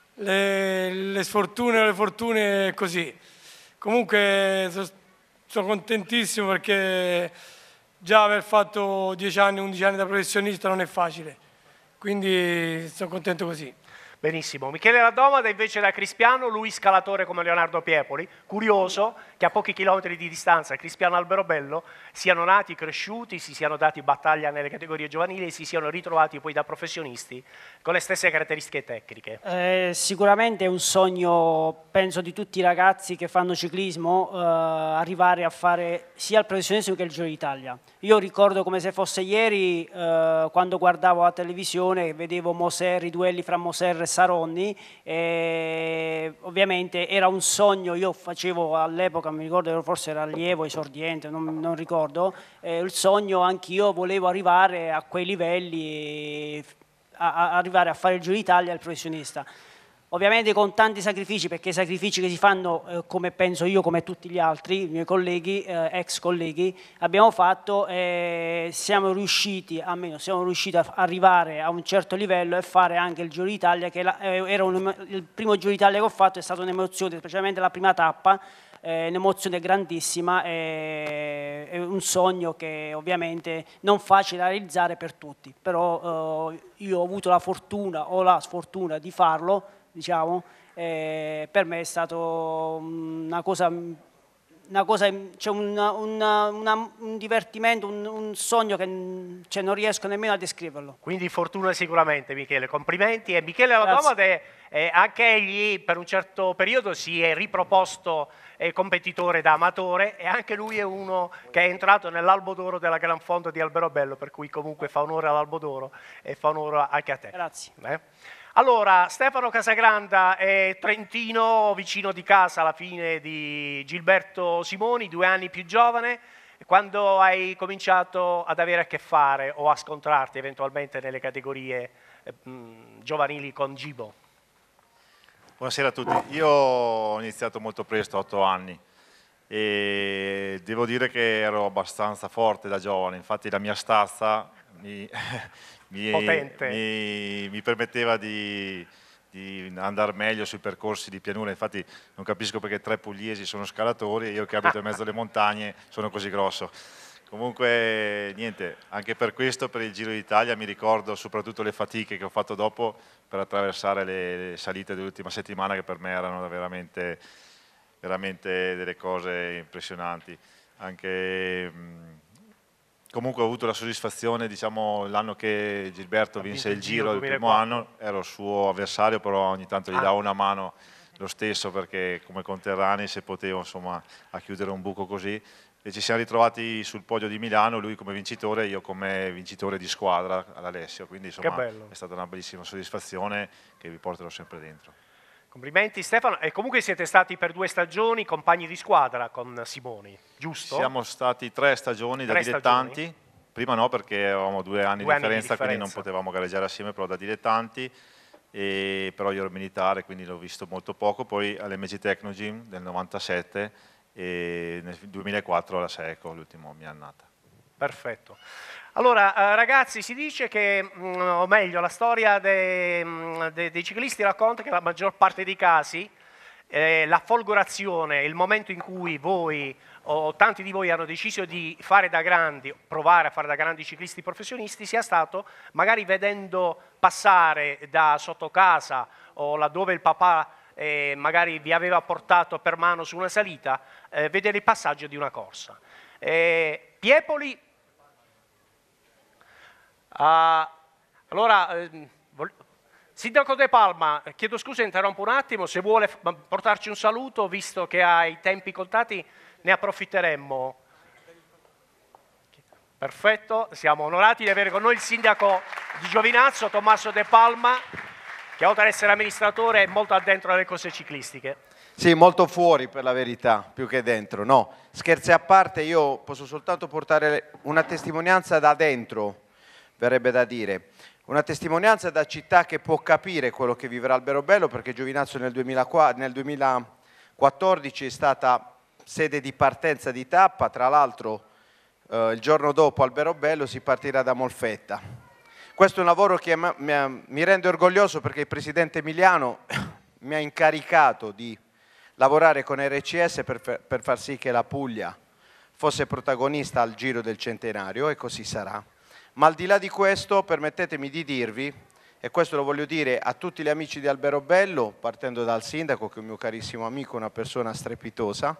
le sfortune o le fortune è così. Comunque sono contentissimo perché già aver fatto 10 anni, 11 anni da professionista non è facile, quindi sono contento così. Benissimo. Michele Radomada invece da Crispiano, lui scalatore come Leonardo Piepoli, curioso che a pochi chilometri di distanza Crispiano e Alberobello siano nati, cresciuti, si siano dati battaglia nelle categorie giovanili e si siano ritrovati poi da professionisti con le stesse caratteristiche tecniche. Sicuramente è un sogno, penso, di tutti i ragazzi che fanno ciclismo, arrivare a fare sia il professionismo che il Giro d'Italia. Io ricordo come se fosse ieri, quando guardavo la televisione, vedevo Moser, i duelli fra Moser e Saronni, e ovviamente era un sogno. Io facevo all'epoca, mi ricordo, forse era allievo, esordiente, non ricordo, il sogno anch'io volevo arrivare a quei livelli, arrivare a fare il Giro d'Italia al professionista. Ovviamente con tanti sacrifici, perché i sacrifici che si fanno, come penso io, come tutti gli altri, i miei colleghi, ex colleghi, abbiamo fatto, siamo riusciti, almeno siamo riusciti a arrivare a un certo livello e fare anche il Giro d'Italia, che era il primo Giro d'Italia che ho fatto, è stata un'emozione, specialmente la prima tappa, un'emozione grandissima, è un sogno che ovviamente non facile da realizzare per tutti, però io ho avuto la fortuna o la sfortuna di farlo, diciamo, per me è stato una cosa, cioè un divertimento, un sogno che non riesco nemmeno a descriverlo. Quindi fortuna sicuramente, Michele, complimenti. E Michele Radomada anche egli per un certo periodo si è riproposto competitore da amatore, e anche lui è uno che è entrato nell'Albo d'Oro della Gran Fondo di Alberobello, per cui comunque fa onore all'Albo d'Oro e fa onore anche a te. Grazie. Allora, Stefano Casagranda è trentino, vicino di casa alla fine di Gilberto Simoni, 2 anni più giovane. Quando hai cominciato ad avere a che fare o a scontrarti eventualmente nelle categorie giovanili con Gibo? Buonasera a tutti. Io ho iniziato molto presto, 8 anni, e devo dire che ero abbastanza forte da giovane. Infatti la mia stazza mi permetteva di andare meglio sui percorsi di pianura. Infatti non capisco perché 3 pugliesi sono scalatori e io che abito in mezzo alle montagne sono così grosso. Comunque niente, anche per questo, per il Giro d'Italia, mi ricordo soprattutto le fatiche che ho fatto dopo per attraversare le salite dell'ultima settimana, che per me erano veramente delle cose impressionanti. Anche comunque ho avuto la soddisfazione, diciamo, l'anno che Gilberto vinse il Giro, il primo anno, ero il suo avversario, però ogni tanto gli davo una mano lo stesso, perché come conterranei, se potevo, insomma, a chiudere un buco così. E ci siamo ritrovati sul podio di Milano, lui come vincitore e io come vincitore di squadra all'Alessio, quindi insomma è stata una bellissima soddisfazione che vi porterò sempre dentro. Complimenti Stefano, e comunque siete stati per 2 stagioni compagni di squadra con Simoni, giusto? Siamo stati 3 stagioni da dilettanti, prima no perché avevamo 2 anni di differenza, quindi non potevamo gareggiare assieme, però da dilettanti, però io ero militare, quindi l'ho visto molto poco, poi all'MG Technogym del 97 e nel 2004 alla Seco, l'ultima mia annata. Perfetto. Allora ragazzi, si dice che, o meglio, la storia dei ciclisti racconta che la maggior parte dei casi la folgorazione, il momento in cui voi o tanti di voi hanno deciso di fare da grandi, provare a fare da grandi ciclisti professionisti, sia stato magari vedendo passare da sotto casa o laddove il papà magari vi aveva portato per mano su una salita, vedere il passaggio di una corsa. Piepoli, allora, Sindaco De Palma, chiedo scusa, interrompo un attimo, se vuole portarci un saluto, visto che ha i tempi contati, ne approfitteremmo. Perfetto, siamo onorati di avere con noi il sindaco di Giovinazzo, Tommaso De Palma, che oltre ad essere amministratore è molto addentro alle cose ciclistiche. Sì, molto fuori per la verità, più che dentro. No, scherzi a parte, io posso soltanto portare una testimonianza da dentro, verrebbe da dire. Una testimonianza da città che può capire quello che vivrà Alberobello, perché Giovinazzo nel 2014 è stata sede di partenza di tappa, tra l'altro il giorno dopo Alberobello si partirà da Molfetta. Questo è un lavoro che mi rende orgoglioso perché il presidente Emiliano mi ha incaricato di lavorare con RCS per far sì che la Puglia fosse protagonista al Giro del Centenario, e così sarà. Ma al di là di questo, permettetemi di dirvi, e questo lo voglio dire a tutti gli amici di Alberobello, partendo dal sindaco, che è un mio carissimo amico, una persona strepitosa,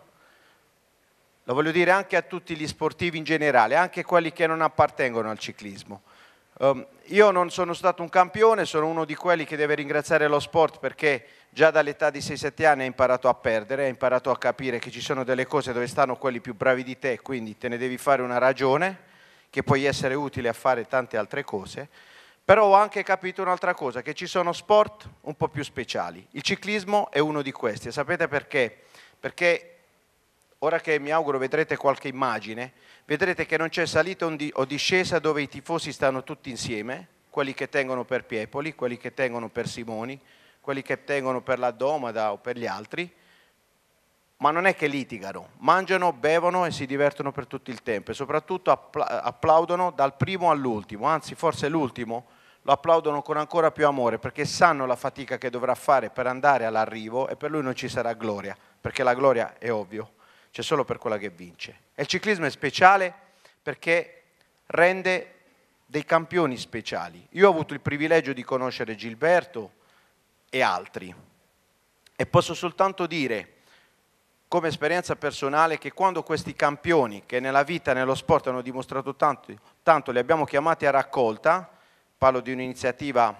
lo voglio dire anche a tutti gli sportivi in generale, anche quelli che non appartengono al ciclismo. Io non sono stato un campione, sono uno di quelli che deve ringraziare lo sport, perché già dall'età di 6-7 anni ha imparato a perdere, ha imparato a capire che ci sono delle cose dove stanno quelli più bravi di te, quindi te ne devi fare una ragione, che puoi essere utile a fare tante altre cose. Però ho anche capito un'altra cosa, che ci sono sport un po' più speciali. Il ciclismo è uno di questi, e sapete perché? Perché ora che mi auguro vedrete qualche immagine, vedrete che non c'è salita o discesa dove i tifosi stanno tutti insieme, quelli che tengono per Piepoli, quelli che tengono per Simoni, quelli che tengono per la Domada o per gli altri, ma non è che litigano, mangiano, bevono e si divertono per tutto il tempo, e soprattutto applaudono dal primo all'ultimo, anzi forse l'ultimo lo applaudono con ancora più amore, perché sanno la fatica che dovrà fare per andare all'arrivo, e per lui non ci sarà gloria, perché la gloria è ovvio, c'è solo per quella che vince. E il ciclismo è speciale perché rende dei campioni speciali. Io ho avuto il privilegio di conoscere Gilberto e altri, e posso soltanto dire, come esperienza personale, che quando questi campioni, che nella vita e nello sport hanno dimostrato tanto, li abbiamo chiamati a raccolta, parlo di un'iniziativa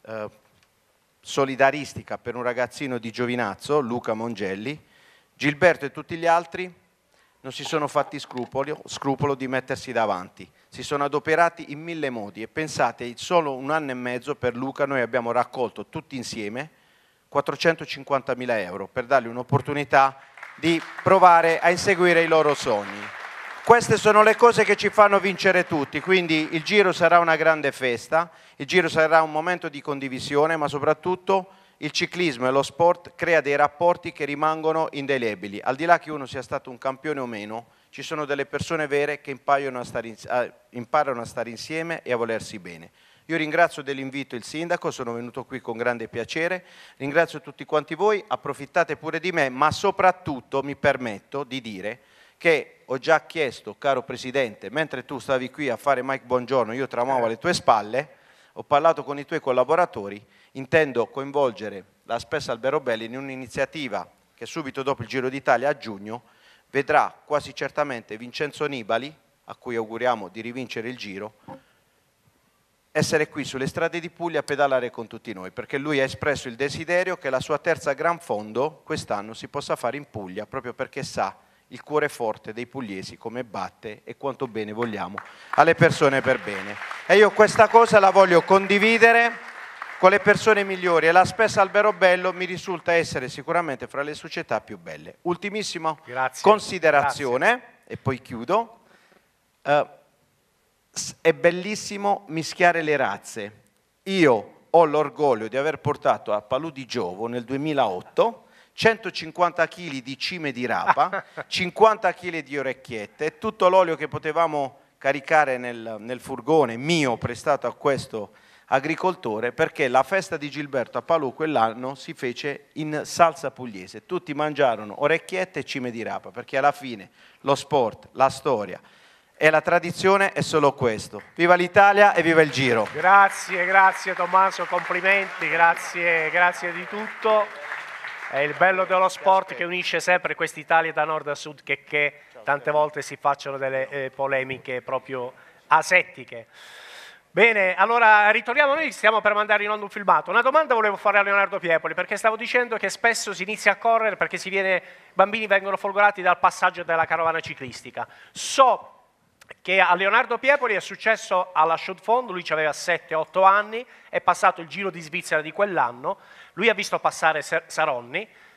solidaristica per un ragazzino di Giovinazzo, Luca Mongelli, Gilberto e tutti gli altri non si sono fatti scrupolo di mettersi davanti, si sono adoperati in 1000 modi, e pensate, in solo 1 anno e mezzo per Luca noi abbiamo raccolto tutti insieme 450.000 euro per dargli un'opportunità di provare a inseguire i loro sogni. Queste sono le cose che ci fanno vincere tutti, quindi il Giro sarà una grande festa, il Giro sarà un momento di condivisione, ma soprattutto il ciclismo e lo sport crea dei rapporti che rimangono indelebili. Al di là che uno sia stato un campione o meno, ci sono delle persone vere che imparano a stare insieme e a volersi bene. Io ringrazio dell'invito il sindaco, sono venuto qui con grande piacere, ringrazio tutti quanti voi, approfittate pure di me, ma soprattutto mi permetto di dire che ho già chiesto, caro Presidente, mentre tu stavi qui a fare Mike Buongiorno, io tramavo alle tue spalle, ho parlato con i tuoi collaboratori, intendo coinvolgere la Spes Alberobello in un'iniziativa che subito dopo il Giro d'Italia a giugno vedrà quasi certamente Vincenzo Nibali, a cui auguriamo di rivincere il Giro, essere qui sulle strade di Puglia a pedalare con tutti noi, perché lui ha espresso il desiderio che la sua terza Gran Fondo quest'anno si possa fare in Puglia, proprio perché sa il cuore forte dei pugliesi come batte e quanto bene vogliamo alle persone per bene. E io questa cosa la voglio condividere con le persone migliori, e la Spes Alberobello mi risulta essere sicuramente fra le società più belle. Ultimissima considerazione, e poi chiudo. È bellissimo mischiare le razze. Io ho l'orgoglio di aver portato a Palù di Giovo nel 2008 150 kg di cime di rapa, 50 kg di orecchiette, tutto l'olio che potevamo caricare nel furgone mio prestato a questo agricoltore, perché la festa di Gilberto a Palù quell'anno si fece in salsa pugliese. Tutti mangiarono orecchiette e cime di rapa, perché alla fine lo sport, la storia e la tradizione è solo questo. Viva l'Italia e viva il Giro! Grazie, grazie Tommaso, complimenti, grazie di tutto. È il bello dello sport che unisce sempre quest'Italia da nord a sud, che tante volte si facciano delle polemiche proprio asettiche. Bene, allora ritorniamo, noi stiamo per mandare in onda un filmato. Una domanda volevo fare a Leonardo Piepoli, perché stavo dicendo che spesso si inizia a correre perché i bambini vengono folgorati dal passaggio della carovana ciclistica. So che a Leonardo Piepoli è successo alla Chaux-de-Fonds, lui aveva 7-8 anni, è passato il Giro di Svizzera di quell'anno, lui ha visto passare Saronni,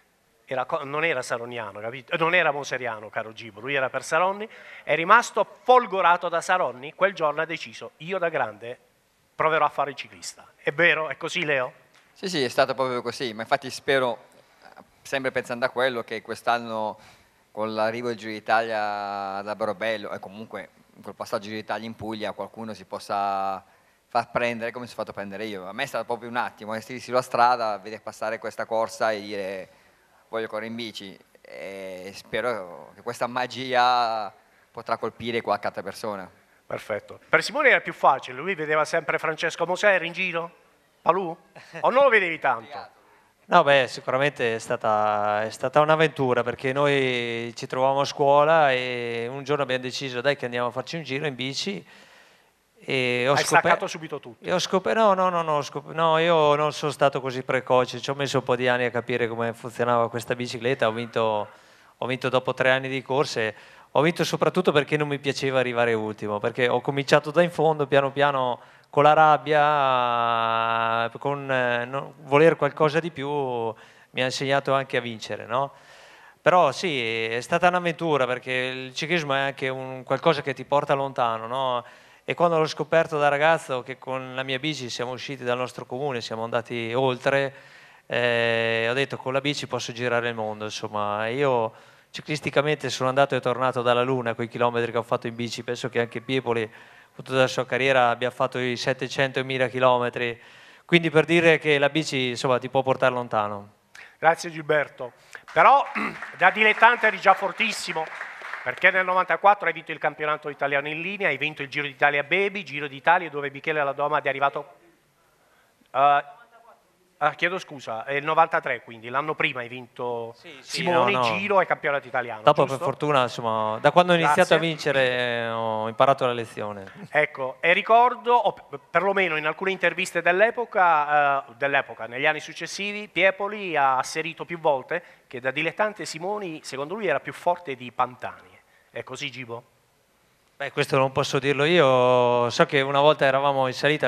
non era saroniano, capito? Non era moseriano, caro Gibo, lui era per Saronni, è rimasto folgorato da Saronni, quel giorno ha deciso, io da grande proverò a fare il ciclista. È vero? È così, Leo? Sì, sì, è stato proprio così, ma infatti spero, sempre pensando a quello, che quest'anno con l'arrivo del Giro d'Italia ad Alberobello e comunque col passaggio Giro d'Italia in Puglia qualcuno si possa far prendere come si è fatto prendere io. A me è stato proprio un attimo, essere sulla strada, vedere passare questa corsa e dire voglio correre in bici, e spero che questa magia potrà colpire qualche altra persona. Perfetto. Per Simone era più facile, lui vedeva sempre Francesco Moser in giro? Palù? O non lo vedevi tanto? No, beh, sicuramente è stata un'avventura, perché noi ci trovavamo a scuola e un giorno abbiamo deciso, dai, che andiamo a farci un giro in bici. E Hai staccato subito tutto? No, io non sono stato così precoce, ci ho messo un po' di anni a capire come funzionava questa bicicletta, ho vinto dopo 3 anni di corse, ho vinto soprattutto perché non mi piaceva arrivare ultimo, perché ho cominciato da in fondo, piano piano, con la rabbia, con voler qualcosa di più, mi ha insegnato anche a vincere, no? Però sì, è stata un'avventura, perché il ciclismo è anche qualcosa che ti porta lontano, no? E quando l'ho scoperto da ragazzo, che con la mia bici siamo usciti dal nostro comune, siamo andati oltre, ho detto con la bici posso girare il mondo, insomma. Io ciclisticamente sono andato e tornato dalla Luna con i chilometri che ho fatto in bici, penso che anche Piepoli, con tutta la sua carriera, abbia fatto i 700.000 chilometri, quindi per dire che la bici, insomma, ti può portare lontano. Grazie Gilberto, però da dilettante eri già fortissimo, perché nel 94 hai vinto il campionato italiano in linea, hai vinto il Giro d'Italia Baby, Giro d'Italia dove Michele Ladomade è arrivato... chiedo scusa, è il 93, quindi l'anno prima hai vinto Simone, Giro e campionato italiano. Dopo giusto? per fortuna, insomma, da quando ho iniziato a vincere ho imparato la lezione. Ecco, e ricordo, perlomeno in alcune interviste dell'epoca, negli anni successivi, Piepoli ha asserito più volte che da dilettante Simoni, secondo lui, era più forte di Pantani. È così, Gibo? Beh, questo non posso dirlo io, so che una volta eravamo in salita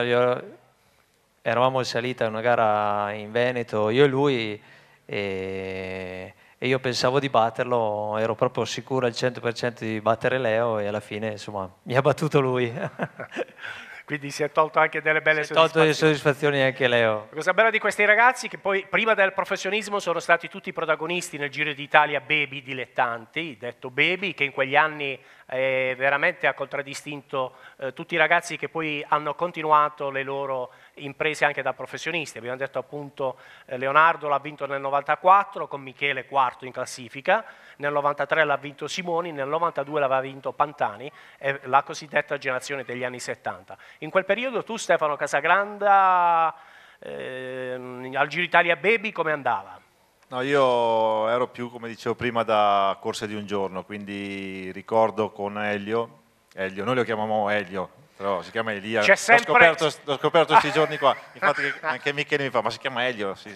una gara in Veneto, io e lui, e io pensavo di batterlo, ero proprio sicuro al 100% di battere Leo e alla fine, insomma, mi ha battuto lui. Quindi si è tolto anche delle belle soddisfazioni. Si è tolto delle soddisfazioni anche Leo. La cosa bella di questi ragazzi che poi prima del professionismo sono stati tutti protagonisti nel Giro d'Italia baby dilettanti, detto baby, che in quegli anni veramente ha contraddistinto tutti i ragazzi che poi hanno continuato le loro imprese anche da professionisti. Abbiamo detto appunto Leonardo l'ha vinto nel 94 con Michele quarto in classifica, nel 93 l'ha vinto Simoni, nel 92 l'aveva vinto Pantani, la cosiddetta generazione degli anni 70. In quel periodo tu, Stefano Casagranda, al Giro Italia Baby come andava? No, io ero più, come dicevo prima, da corse di un giorno, quindi ricordo con Elio, noi lo chiamiamo Elio, però si chiama Elia, l'ho scoperto questi giorni qua, infatti anche Michele mi fa, ma si chiama Elio? Sì.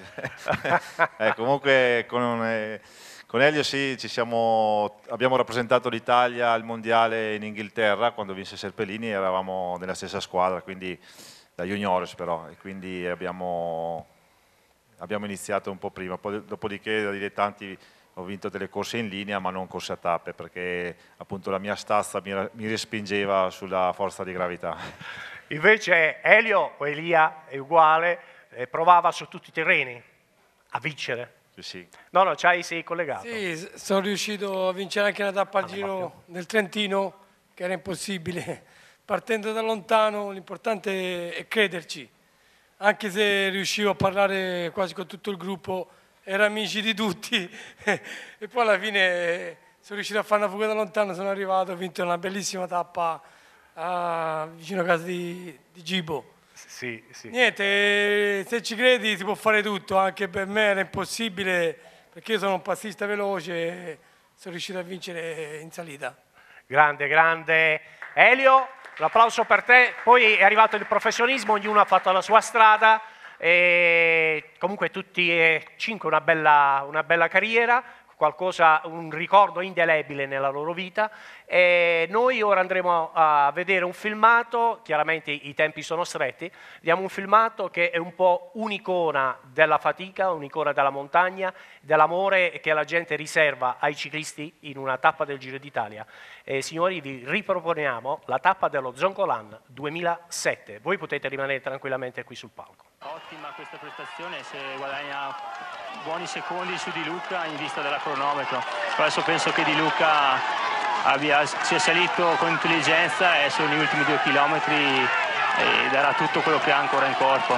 Comunque con Elio sì, abbiamo rappresentato l'Italia al mondiale in Inghilterra, quando vinse Serpellini eravamo nella stessa squadra, quindi da juniores però, e quindi abbiamo iniziato un po' prima, poi, dopodiché da dilettanti ho vinto delle corse in linea ma non corse a tappe perché appunto la mia stazza mi respingeva sulla forza di gravità. Invece Elio o Elia è uguale, provava su tutti i terreni a vincere. Sì. No, sei collegato. Sì, sono riuscito a vincere anche una tappa al Giro del Trentino, che era impossibile. Partendo da lontano l'importante è crederci. Anche se riuscivo a parlare quasi con tutto il gruppo, erano amici di tutti e poi alla fine sono riuscito a fare una fuga da lontano, sono arrivato, ho vinto una bellissima tappa vicino a casa di Gibo. Sì. Niente, se ci credi si può fare tutto, anche per me era impossibile perché io sono un passista veloce e sono riuscito a vincere in salita. Grande Elio. Un applauso per te, poi è arrivato il professionismo, ognuno ha fatto la sua strada, e comunque tutti e 5 una bella carriera. qualcosa, un ricordo indelebile nella loro vita. E noi ora andremo a vedere un filmato, chiaramente i tempi sono stretti, vediamo un filmato che è un po' un'icona della fatica, un'icona della montagna, dell'amore che la gente riserva ai ciclisti in una tappa del Giro d'Italia. Signori, vi riproponiamo la tappa dello Zoncolan 2007. Voi potete rimanere tranquillamente qui sul palco. Ottima questa prestazione, se guadagna buoni secondi su Di Luca in vista della cronometro. Adesso penso che Di Luca sia salito con intelligenza e sugli ultimi 2 chilometri darà tutto quello che ha ancora in corpo.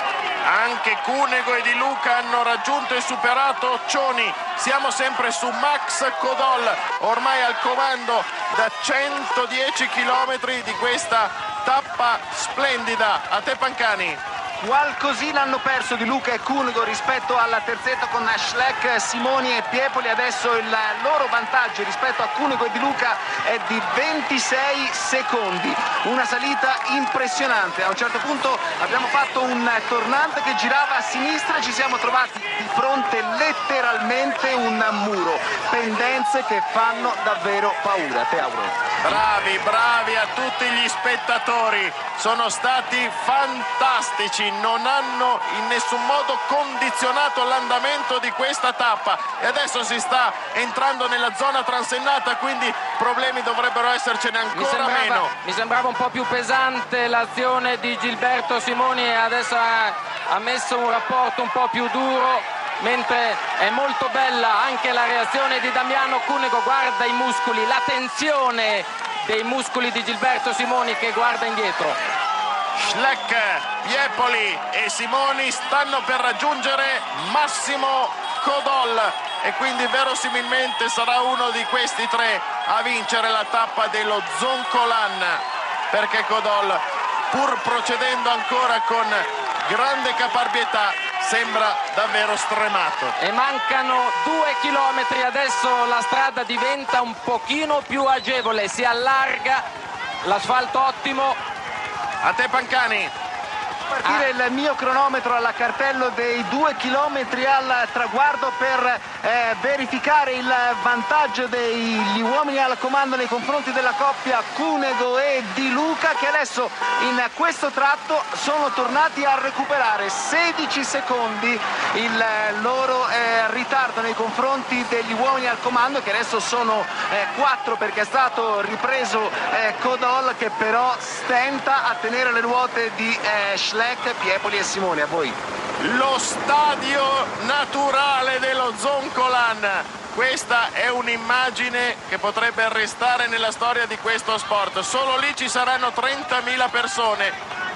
Anche Cunego e Di Luca hanno raggiunto e superato Occioni. Siamo sempre su Max Codol, ormai al comando da 110 km di questa tappa splendida. A te Pancani. Qualcosina hanno perso Di Luca e Cunego rispetto al terzetto con Schleck, Simoni e Piepoli. Adesso il loro vantaggio rispetto a Cunego e Di Luca è di 26 secondi. Una salita impressionante. A un certo punto abbiamo fatto un tornante che girava a sinistra e ci siamo trovati di fronte letteralmente un muro. Pendenze che fanno davvero paura. Te auguro. Bravi a tutti gli spettatori, sono stati fantastici, non hanno in nessun modo condizionato l'andamento di questa tappa e adesso si sta entrando nella zona transennata, quindi problemi dovrebbero essercene ancora meno. Mi sembrava un po' più pesante l'azione di Gilberto Simoni e adesso ha messo un rapporto un po' più duro, mentre è molto bella anche la reazione di Damiano Cunego. Guarda i muscoli, la tensione dei muscoli di Gilberto Simoni che guarda indietro. Schleck, Piepoli e Simoni stanno per raggiungere Massimo Codol e quindi verosimilmente sarà uno di questi tre a vincere la tappa dello Zoncolan, perché Codol, pur procedendo ancora con grande caparbietà, sembra davvero stremato. E mancano 2 chilometri, adesso la strada diventa un pochino più agevole, si allarga, l'asfalto ottimo. A te Pancani. Partire il mio cronometro alla cartello dei 2 chilometri al traguardo per verificare il vantaggio degli uomini al comando nei confronti della coppia Cunego e Di Luca, che adesso in questo tratto sono tornati a recuperare 16 secondi il loro ritardo nei confronti degli uomini al comando, che adesso sono 4 perché è stato ripreso Codol, che però stenta a tenere le ruote di Schleck, Piepoli e Simone. A voi. Lo stadio naturale dello Zoncolan. Questa è un'immagine che potrebbe restare nella storia di questo sport. Solo lì ci saranno 30.000 persone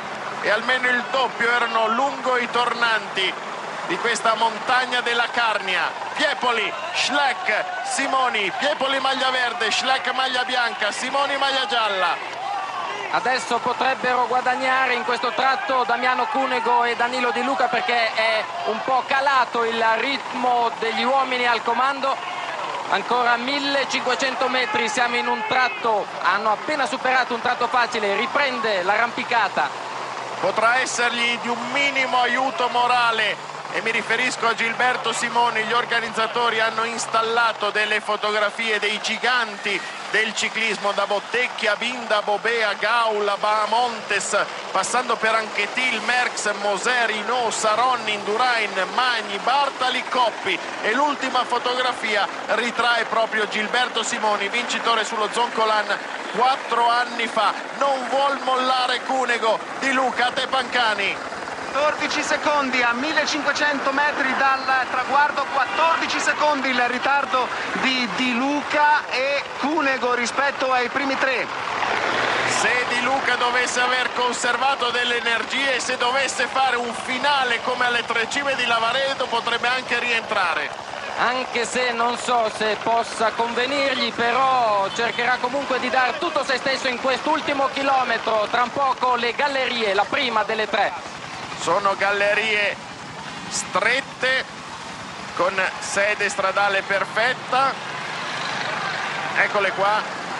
e almeno il doppio erano lungo i tornanti di questa montagna della Carnia. Piepoli, Schleck, Simoni. Piepoli maglia verde, Schleck maglia bianca, Simoni maglia gialla. Adesso potrebbero guadagnare in questo tratto Damiano Cunego e Danilo Di Luca, perché è un po' calato il ritmo degli uomini al comando. Ancora 1500 metri, siamo in un tratto, hanno appena superato un tratto facile, riprende l'arrampicata. Potrà essergli di un minimo aiuto morale e mi riferisco a Gilberto Simoni. Gli organizzatori hanno installato delle fotografie dei giganti del ciclismo, da Bottecchia, Binda, Bobea, Gaula, Bahamontes, passando per Anquetil, Merckx, Moser, Hinault, Saron, Indurain, Magni, Bartali, Coppi, e l'ultima fotografia ritrae proprio Gilberto Simoni, vincitore sullo Zoncolan 4 anni fa. Non vuol mollare Cunego. Di Luca, a te Pancani. 14 secondi a 1500 metri dal traguardo, 14 secondi il ritardo di Di Luca e Cunego rispetto ai primi tre. Se Di Luca dovesse aver conservato delle energie, se dovesse fare un finale come alle Tre Cime di Lavaredo, potrebbe anche rientrare. Anche se non so se possa convenirgli, però cercherà comunque di dare tutto se stesso in quest'ultimo chilometro. Tra un poco le gallerie, la prima delle tre. Sono gallerie strette con sede stradale perfetta, eccole qua,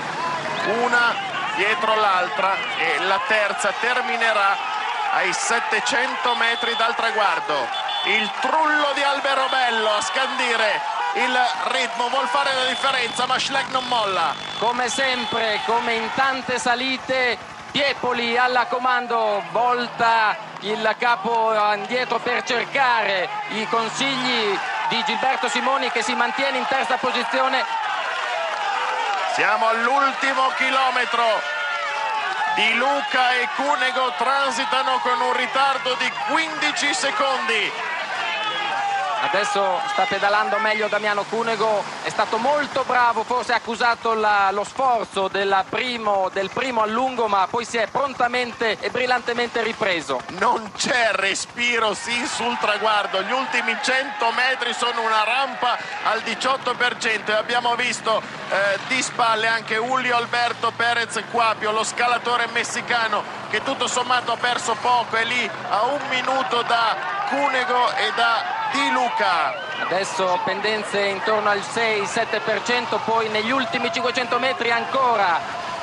una dietro l'altra, e la terza terminerà ai 700 metri dal traguardo. Il trullo di Alberobello a scandire il ritmo, vuol fare la differenza, ma Schleck non molla. Come sempre, come in tante salite, Piepoli alla comando, volta il capo indietro per cercare i consigli di Gilberto Simoni, che si mantiene in terza posizione. Siamo all'ultimo chilometro. Di Luca e Cunego transitano con un ritardo di 15 secondi. Adesso sta pedalando meglio Damiano Cunego, è stato molto bravo, forse ha accusato lo sforzo del primo allungo, ma poi si è prontamente e brillantemente ripreso. Non c'è respiro sin sul traguardo, gli ultimi 100 metri sono una rampa al 18% e abbiamo visto di spalle anche Julio Alberto Perez Quapio, lo scalatore messicano, che tutto sommato ha perso poco, è lì a 1 minuto da Cunego e da Di Luca. Adesso pendenze intorno al 6-7%, poi negli ultimi 500 metri ancora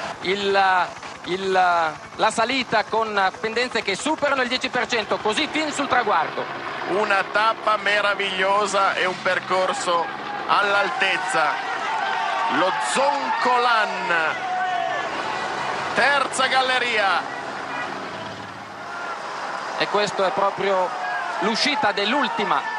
la salita con pendenze che superano il 10%, così fin sul traguardo. Una tappa meravigliosa e un percorso all'altezza. Lo Zoncolan, terza galleria. E questo è proprio l'uscita dell'ultima.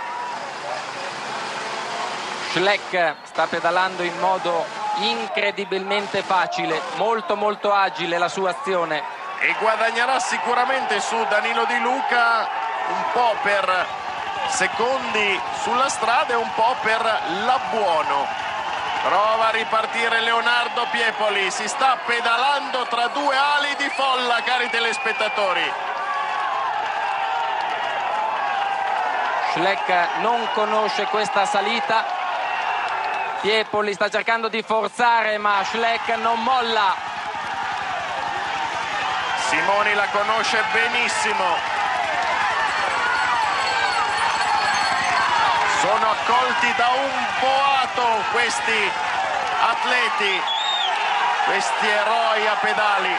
Schleck sta pedalando in modo incredibilmente facile, molto molto agile la sua azione. E guadagnerà sicuramente su Danilo Di Luca, un po' per secondi sulla strada e un po' per l'abbuono. Prova a ripartire Leonardo Piepoli, si sta pedalando tra due ali di folla, cari telespettatori. Schleck non conosce questa salita. Piepoli sta cercando di forzare, ma Schleck non molla. Simoni la conosce benissimo. Sono accolti da un boato questi atleti, questi eroi a pedali.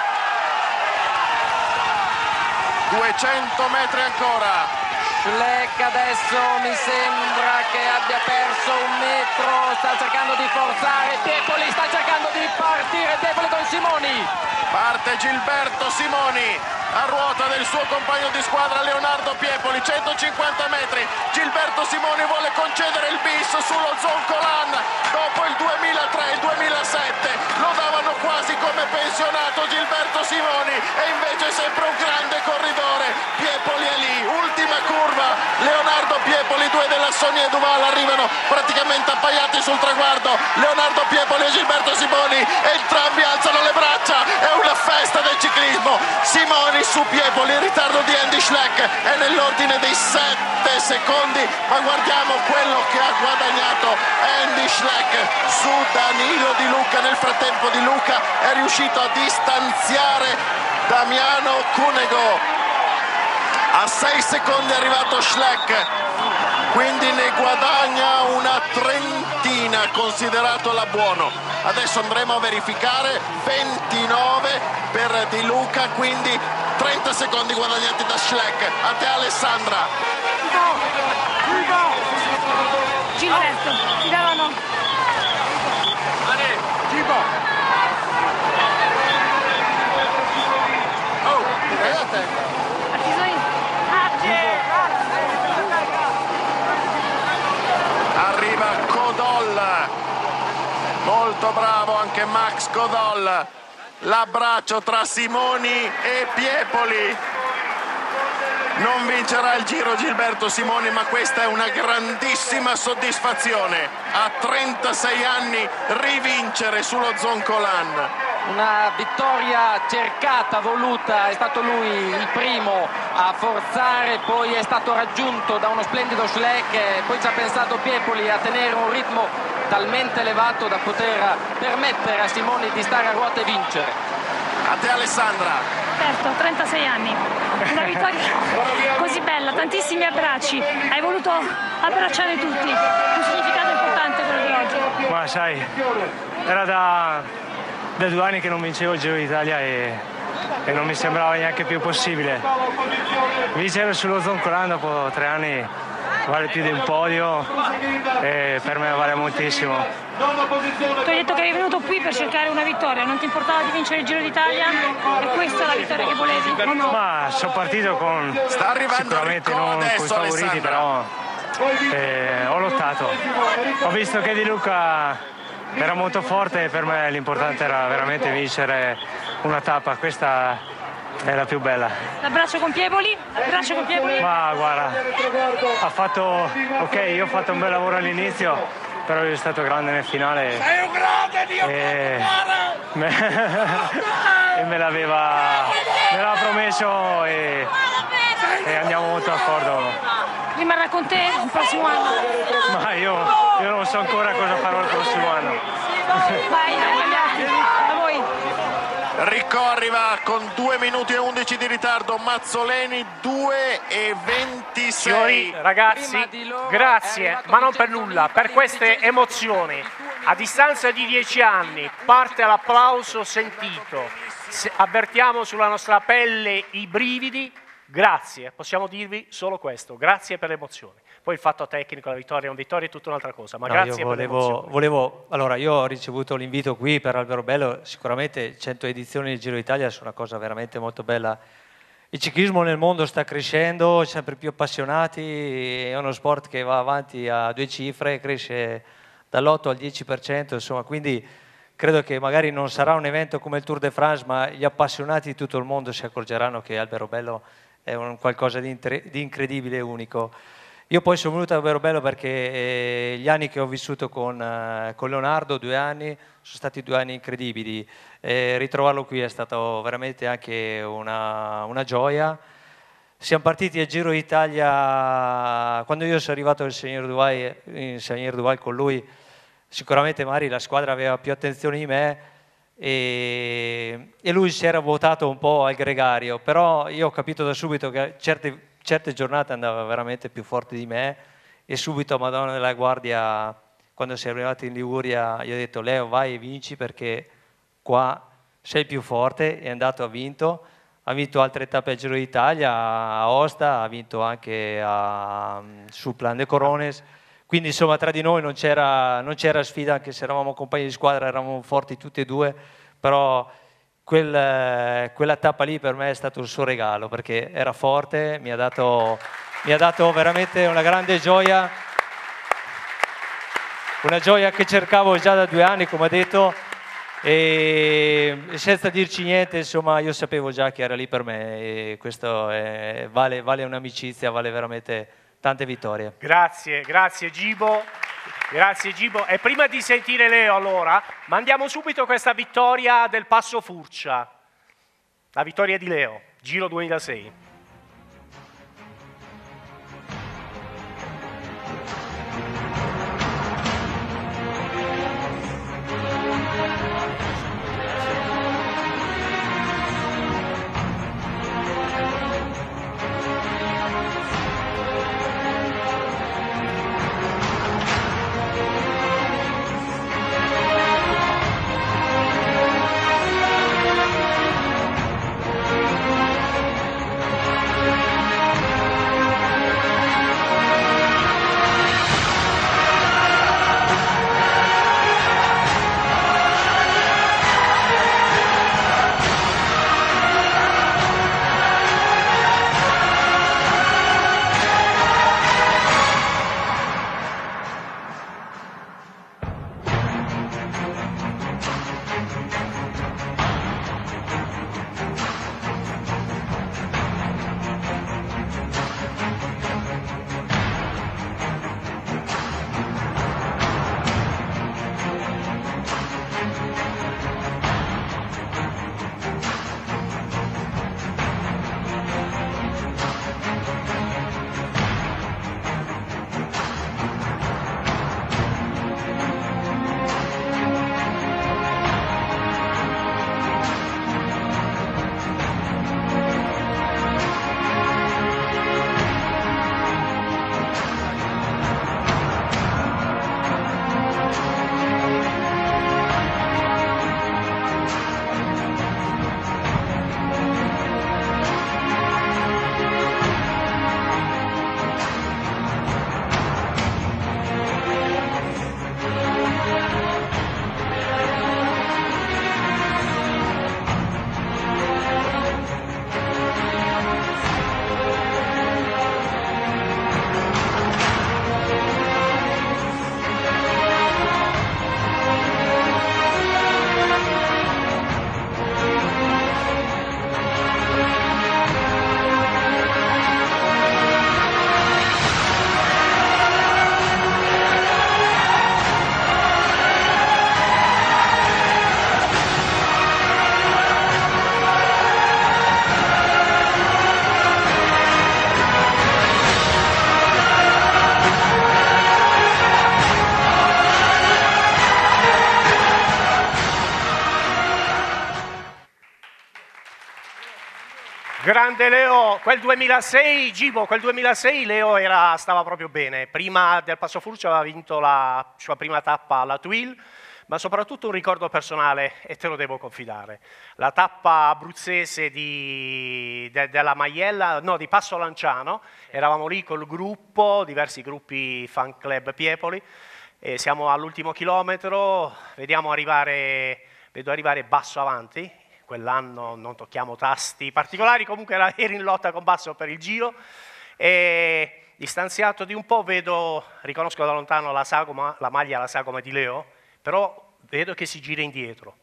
200 metri ancora. Schleck adesso mi sembra che abbia perso 1 metro, sta cercando di forzare, Piepoli sta cercando di partire, Piepoli con Simoni. Parte Gilberto Simoni a ruota del suo compagno di squadra Leonardo Piepoli, 150 metri. Gilberto Simoni vuole concedere il bis sullo Zoncolan. Dopo il 2003 e il 2007 lo davano quasi come pensionato Gilberto Simoni, e invece è sempre un grande corridore. Piepoli è lì, ultima curva, Leonardo Piepoli, 2 della Sonia Duval arrivano praticamente appaiati sul traguardo. Leonardo Piepoli e Gilberto Simoni, entrambi alzano le braccia, è una festa del ciclismo. Simoni su Piepoli, il ritardo di Andy Schleck è nell'ordine dei 7 secondi, ma guardiamo quello che ha guadagnato Andy Schleck su Danilo Di Luca. Nel frattempo Di Luca è riuscito a distanziare Damiano Cunego. A 6 secondi è arrivato Schleck, quindi ne guadagna una trentina, considerato l'abbuono. Adesso andremo a verificare, 29 per Di Luca, quindi 30 secondi guadagnati da Schleck. A te Alessandra. Gilberto, ti davano. Oh, a te. Arriva Codol, molto bravo anche Max Codol. L'abbraccio tra Simoni e Piepoli. Non vincerà il Giro Gilberto Simoni, ma questa è una grandissima soddisfazione. A 36 anni rivincere sullo Zoncolan. Una vittoria cercata, voluta, è stato lui il primo a forzare, poi è stato raggiunto da uno splendido Schleck, e poi ci ha pensato Piepoli a tenere un ritmo talmente elevato da poter permettere a Simoni di stare a ruota e vincere. A te Alessandra. Certo, 36 anni, una vittoria così bella, tantissimi abbracci, hai voluto abbracciare tutti, un significato importante quello di oggi. Ma sai, era da 2 anni che non vincevo il Giro d'Italia e non mi sembrava neanche più possibile. Vincere sullo Zoncolan dopo 3 anni vale più di un podio e per me vale moltissimo. Tu hai detto che eri venuto qui per cercare una vittoria, non ti importava di vincere il Giro d'Italia e questa è la vittoria che volevi, o no? Ma sono partito con sicuramente non con i favoriti, però ho lottato. Ho visto che Di Luca era molto forte e per me l'importante era veramente vincere una tappa, questa è la più bella. L'abbraccio con Piepoli? L'abbraccio con Piepoli? Ma guarda, io ho fatto un bel lavoro all'inizio, però io sono stato grande nel finale. Sei un grande, Dio! E me l'aveva promesso e andiamo molto d'accordo. Rimarrà con te il prossimo anno? Ma io non so ancora cosa farò il prossimo anno. Vai, a voi. Riccò arriva con 2 minuti e 11 di ritardo, Mazzoleni 2:26. Signori, ragazzi, grazie, ma non per nulla, per queste emozioni. A distanza di 10 anni parte l'applauso sentito. Avvertiamo sulla nostra pelle i brividi. Grazie, possiamo dirvi solo questo, grazie per le emozioni. Poi il fatto tecnico, la vittoria, non vittoria è tutta un'altra cosa, ma no, grazie per le emozioni. Allora, io ho ricevuto l'invito qui per Alberobello, sicuramente 100 edizioni del Giro d'Italia sono una cosa veramente molto bella. Il ciclismo nel mondo sta crescendo, sempre più appassionati, è uno sport che va avanti a 2 cifre, cresce dall'8 al 10%, insomma, quindi credo che magari non sarà un evento come il Tour de France, ma gli appassionati di tutto il mondo si accorgeranno che Alberobello è un qualcosa di incredibile e unico. Io poi sono venuto a Alberobello perché gli anni che ho vissuto con Leonardo, 2 anni, sono stati 2 anni incredibili. Ritrovarlo qui è stato veramente anche una gioia. Siamo partiti al Giro d'Italia, quando io sono arrivato in Seigneur Duval con lui, sicuramente magari la squadra aveva più attenzione di me, e lui si era votato un po' al gregario, però io ho capito da subito che certe giornate andava veramente più forte di me e subito a Madonna della Guardia, quando si è arrivati in Liguria, gli ho detto: Leo, vai e vinci perché qua sei più forte. È andato, ha vinto altre tappe al Giro d'Italia, a Aosta, ha vinto anche sul Plan de Corones. Quindi insomma tra di noi non c'era sfida, anche se eravamo compagni di squadra, eravamo forti tutti e due, però quella tappa lì per me è stato il suo regalo, perché era forte, mi ha dato veramente una grande gioia, una gioia che cercavo già da 2 anni, come ha detto, e senza dirci niente, insomma, io sapevo già che era lì per me, e questo vale un'amicizia, vale veramente tante vittorie. Grazie Gibo. Grazie Gibo. E prima di sentire Leo, allora, mandiamo subito questa vittoria del Passo Furcia. La vittoria di Leo, Giro 2006. Grande Leo, quel 2006, Gibo, quel 2006 Leo stava proprio bene. Prima del Passo Furcio aveva vinto la sua prima tappa alla Twill, ma soprattutto un ricordo personale, e te lo devo confidare. La tappa abruzzese della Maiella, no, di Passo Lanciano, eravamo lì col gruppo, diversi gruppi fan club Piepoli, e siamo all'ultimo chilometro, vedo arrivare Basso avanti. Quell'anno non tocchiamo tasti particolari, comunque ero in lotta con Basso per il giro e distanziato di un po' riconosco da lontano la maglia, la sagoma di Leo, però vedo che si gira indietro.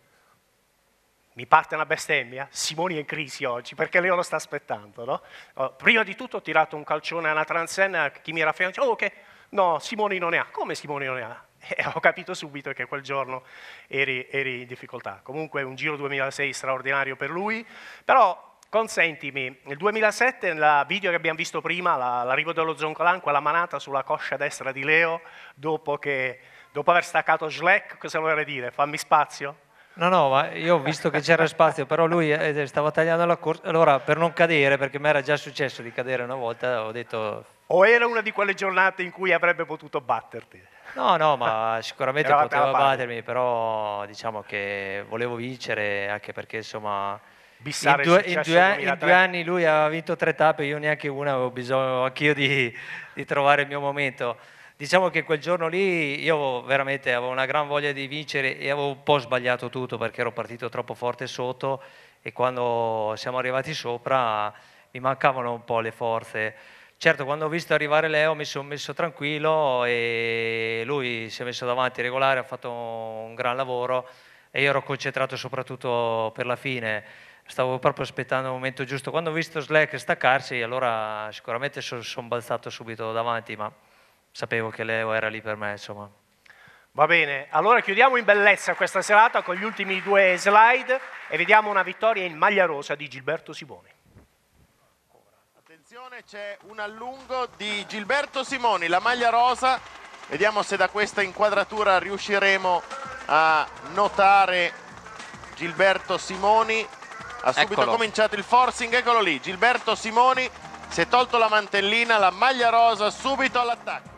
Mi parte una bestemmia, Simoni è in crisi oggi perché Leo lo sta aspettando, no? Prima di tutto ho tirato un calcione alla Transenna, chi mi era fianco, no, Simoni non ne ha. Come Simoni non ne ha? E ho capito subito che quel giorno eri in difficoltà. Comunque un Giro 2006 straordinario per lui, però consentimi, nel 2007 nel video che abbiamo visto prima, l'arrivo dello Zoncolan, quella manata sulla coscia destra di Leo, dopo aver staccato Schleck, cosa voleva dire? Fammi spazio? No, ma io ho visto che c'era spazio, però lui stava tagliando la corsa, allora per non cadere, perché mi era già successo di cadere una volta, ho detto... O era una di quelle giornate in cui avrebbe potuto batterti? No, ma sicuramente poteva battermi, però diciamo che volevo vincere, anche perché insomma in due anni lui aveva vinto 3 tappe, io neanche una, avevo bisogno anch'io di trovare il mio momento. Diciamo che quel giorno lì io veramente avevo una gran voglia di vincere e avevo un po' sbagliato tutto perché ero partito troppo forte sotto e quando siamo arrivati sopra mi mancavano un po' le forze. Certo, quando ho visto arrivare Leo mi sono messo tranquillo e lui si è messo davanti regolare, ha fatto un gran lavoro e io ero concentrato soprattutto per la fine. Stavo proprio aspettando il momento giusto. Quando ho visto Schleck staccarsi, allora sicuramente sono balzato subito davanti, ma sapevo che Leo era lì per me, insomma. Va bene, allora chiudiamo in bellezza questa serata con gli ultimi 2 slide e vediamo una vittoria in maglia rosa di Gilberto Simoni. Attenzione, c'è un allungo di Gilberto Simoni, la maglia rosa. Vediamo se da questa inquadratura riusciremo a notare Gilberto Simoni. Ha subito cominciato il forcing, eccolo lì, Gilberto Simoni si è tolto la mantellina, la maglia rosa subito all'attacco.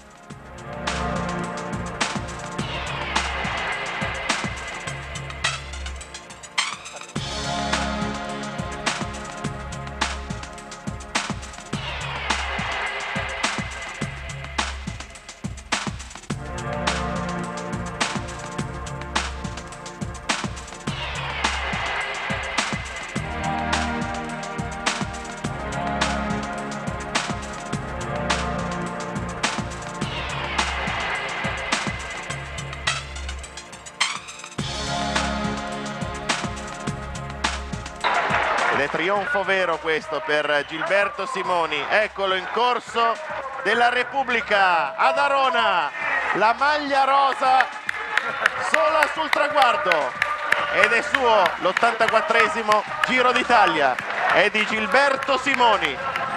Trionfo vero questo per Gilberto Simoni, eccolo in corso della Repubblica ad Arona, la maglia rosa sola sul traguardo ed è suo l'84esimo Giro d'Italia, è di Gilberto Simoni.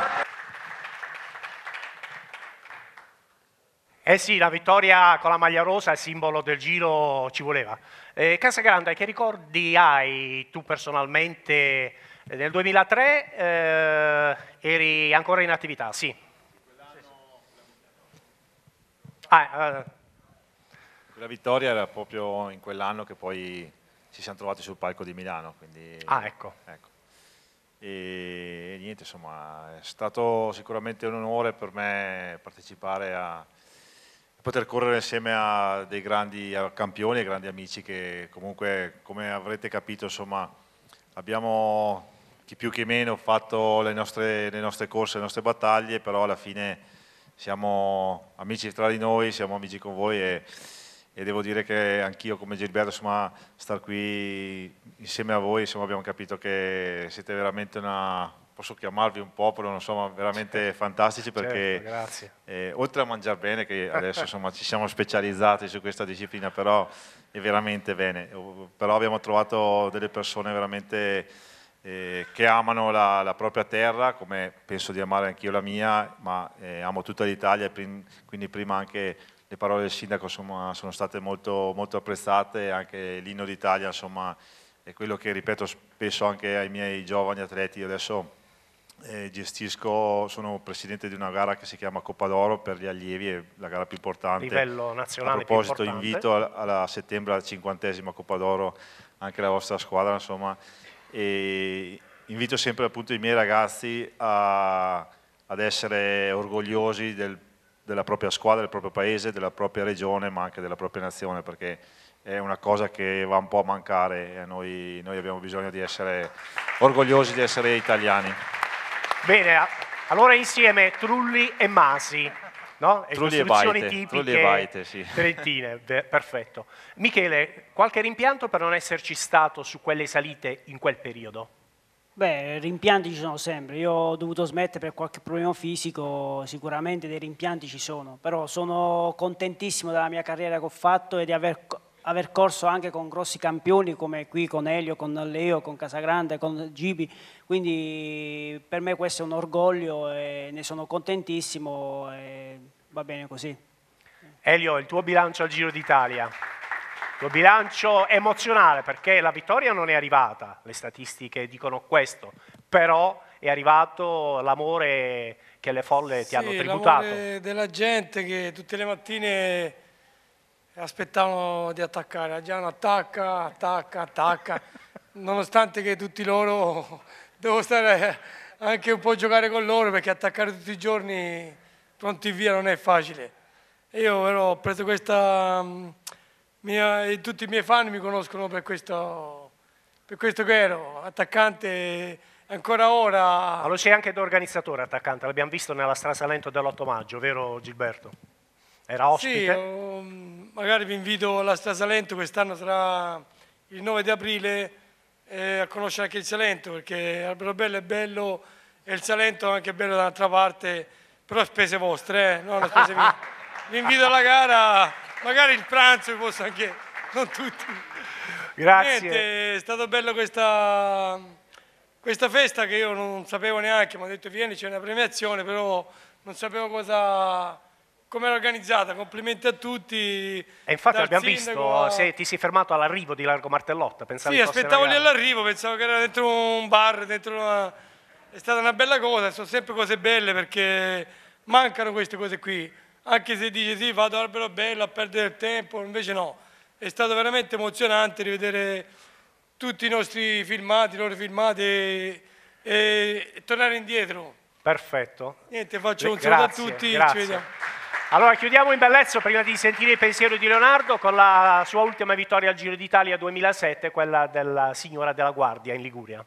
Eh sì, la vittoria con la maglia rosa, il simbolo del Giro, ci voleva. Casagrande, che ricordi hai tu personalmente? Nel 2003 eri ancora in attività, sì. La vittoria era proprio in quell'anno che poi ci siamo trovati sul palco di Milano. Quindi, ecco. E niente, insomma, è stato sicuramente un onore per me partecipare a poter correre insieme a dei grandi campioni e grandi amici che comunque, come avrete capito, insomma, abbiamo chi più che meno fatto le nostre corse, le nostre battaglie, però alla fine siamo amici tra di noi, siamo amici con voi e devo dire che anch'io come Gilberto, insomma, star qui insieme a voi, insomma, abbiamo capito che siete veramente posso chiamarvi un popolo, non so, veramente fantastici perché oltre a mangiare bene, che adesso insomma ci siamo specializzati su questa disciplina, però è veramente bene, però abbiamo trovato delle persone veramente che amano la propria terra, come penso di amare anch'io la mia, ma amo tutta l'Italia, quindi prima anche le parole del sindaco insomma, sono state molto, molto apprezzate, anche l'inno d'Italia insomma è quello che ripeto spesso anche ai miei giovani atleti. Io adesso sono presidente di una gara che si chiama Coppa d'Oro per gli allievi, è la gara più importante. Livello nazionale. A proposito, invito a settembre alla 50ª Coppa d'Oro anche la vostra squadra, insomma, e invito sempre appunto i miei ragazzi ad essere orgogliosi della propria squadra, del proprio paese, della propria regione, ma anche della propria nazione, perché è una cosa che va un po' a mancare e noi abbiamo bisogno di essere orgogliosi di essere italiani. Bene, allora insieme Trulli e Masi, no? Trulli e costruzioni Baite, tipiche Trulli e Baite, sì. trentine, perfetto. Michele, qualche rimpianto per non esserci stato su quelle salite in quel periodo? Beh, rimpianti ci sono sempre. Io ho dovuto smettere per qualche problema fisico, sicuramente dei rimpianti ci sono, però sono contentissimo della mia carriera che ho fatto e di aver corso anche con grossi campioni come qui con Elio, con Leo, con Casagrande, con Gibi, quindi per me questo è un orgoglio e ne sono contentissimo e va bene così. Elio, il tuo bilancio al Giro d'Italia, il tuo bilancio emozionale, perché la vittoria non è arrivata, le statistiche dicono questo, però è arrivato l'amore che le folle ti hanno tributato. L'amore della gente che tutte le mattine aspettavano di attaccare. Adriano attacca, nonostante che tutti loro devo stare anche un po' a giocare con loro, perché attaccare tutti i giorni pronti via non è facile. E io però ho preso questa e tutti i miei fan mi conoscono per questo che ero attaccante ancora ora. Ma lo sei anche da organizzatore attaccante, l'abbiamo visto nella Strasalento dell'8 maggio, vero Gilberto? Era ospite? Sì, magari vi invito alla Strasalento, quest'anno sarà il 9 di aprile, a conoscere anche il Salento, perché Alberobello è bello e il Salento è anche bello dall'altra parte, però a spese vostre, non a spese mie. Vi invito alla gara, magari il pranzo vi posso anche, non tutti. Grazie. Niente, è stato bello questa festa che io non sapevo neanche, mi ha detto vieni, c'è una premiazione, però non sapevo come era organizzata. Complimenti a tutti. E infatti abbiamo visto, ti sei fermato all'arrivo di Largo Martellotta. Sì, aspettavo lì all'arrivo, pensavo che era dentro un bar, è stata una bella cosa, sono sempre cose belle perché mancano queste cose qui. Anche se dice sì, vado all'Alberobello a perdere il tempo, invece no. È stato veramente emozionante rivedere tutti i nostri filmati, i loro filmati e tornare indietro. Perfetto. Niente, faccio un saluto a tutti, grazie. ci vediamo. Allora chiudiamo in bellezza prima di sentire il pensiero di Leonardo con la sua ultima vittoria al Giro d'Italia 2007, quella della Signora della Guardia in Liguria.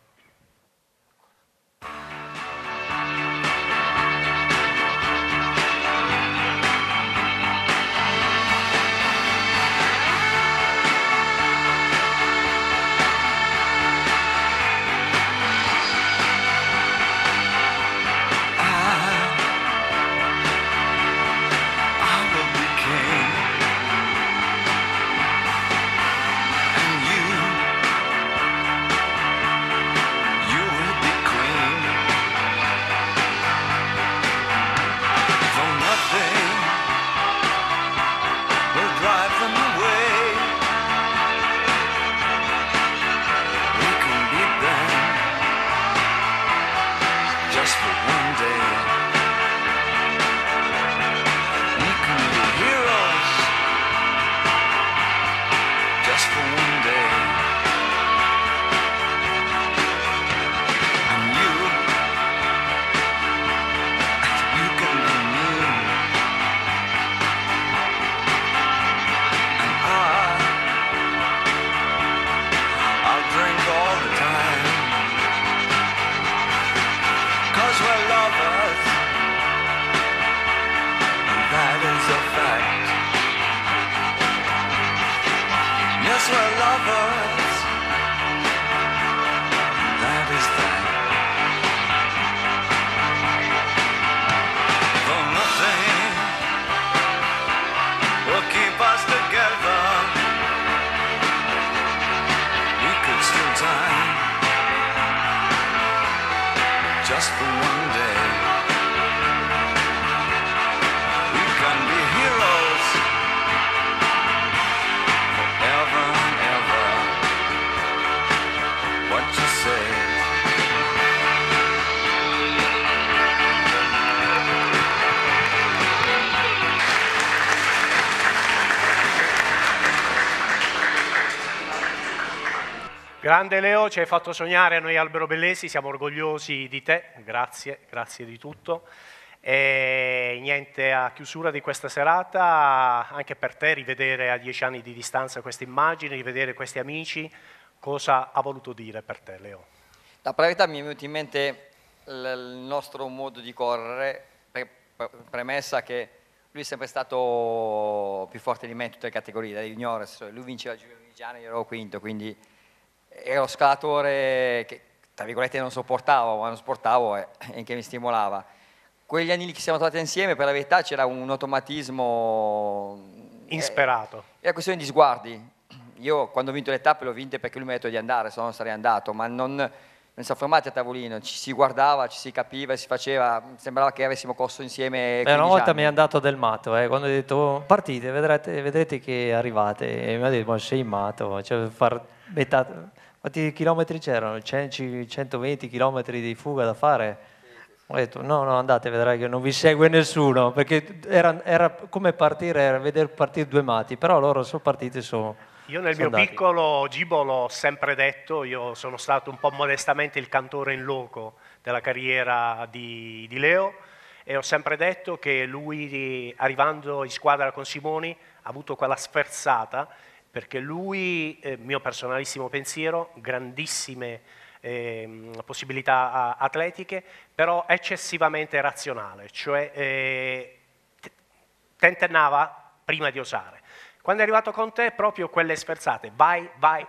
Grande Leo, ci hai fatto sognare a noi alberobellesi, siamo orgogliosi di te, grazie di tutto. E niente, a chiusura di questa serata, anche per te rivedere a 10 anni di distanza queste immagini, rivedere questi amici, cosa ha voluto dire per te, Leo? La verità mi è venuto in mente il nostro modo di correre, premessa che lui è sempre stato più forte di me in tutte le categorie, dai juniores, lui vinceva il Giulio Vigiano, io ero quinto, quindi ero scalatore che tra virgolette non sopportavo, ma non sopportavo e che mi stimolava. Quegli anni lì che siamo stati insieme, per la verità c'era un automatismo insperato. Era questione di sguardi. Io quando ho vinto le tappe l'ho vinte perché lui mi ha detto di andare, se no non sarei andato, ma non siamo fermati a tavolino, ci si guardava, ci si capiva, si faceva, sembrava che avessimo corso insieme 15 una volta anni. mi è andato del matto, quando ho detto "Oh, partite, vedrete che arrivate", e mi ha detto "ma sei matto, cioè, quanti chilometri c'erano? 120 chilometri di fuga da fare?" Ho detto no, andate, vedrai che non vi segue nessuno, perché era come partire, era vedere partire due matti, però loro sono partiti Io nel mio piccolo Gibo l'ho sempre detto, io sono stato un po' modestamente il cantore in loco della carriera di Leo, e ho sempre detto che lui, arrivando in squadra con Simoni, ha avuto quella sferzata, perché lui, mio personalissimo pensiero, grandissime possibilità atletiche, però eccessivamente razionale, cioè tentennava prima di osare. Quando è arrivato con te, proprio quelle sferzate, vai,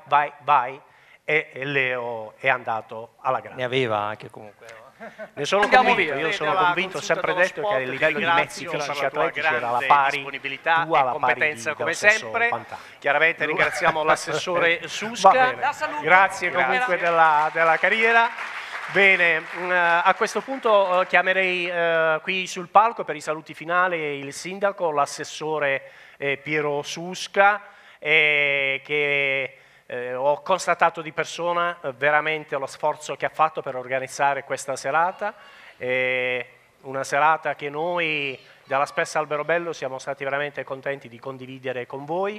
e Leo è andato alla grande. Ne aveva anche comunque. Ne sono convinto, io sono convinto, ho sempre detto che a livello di mezzi fisici atletici era la pari disponibilità tua, e la competenza pari come dello stesso sempre. Pantani. Chiaramente ringraziamo l'assessore Susca. Grazie comunque della carriera. Bene, a questo punto chiamerei qui sul palco per i saluti finali il sindaco, l'assessore Piero Susca, che ho constatato di persona veramente lo sforzo che ha fatto per organizzare questa serata, una serata che noi della Spes Alberobello siamo stati veramente contenti di condividere con voi.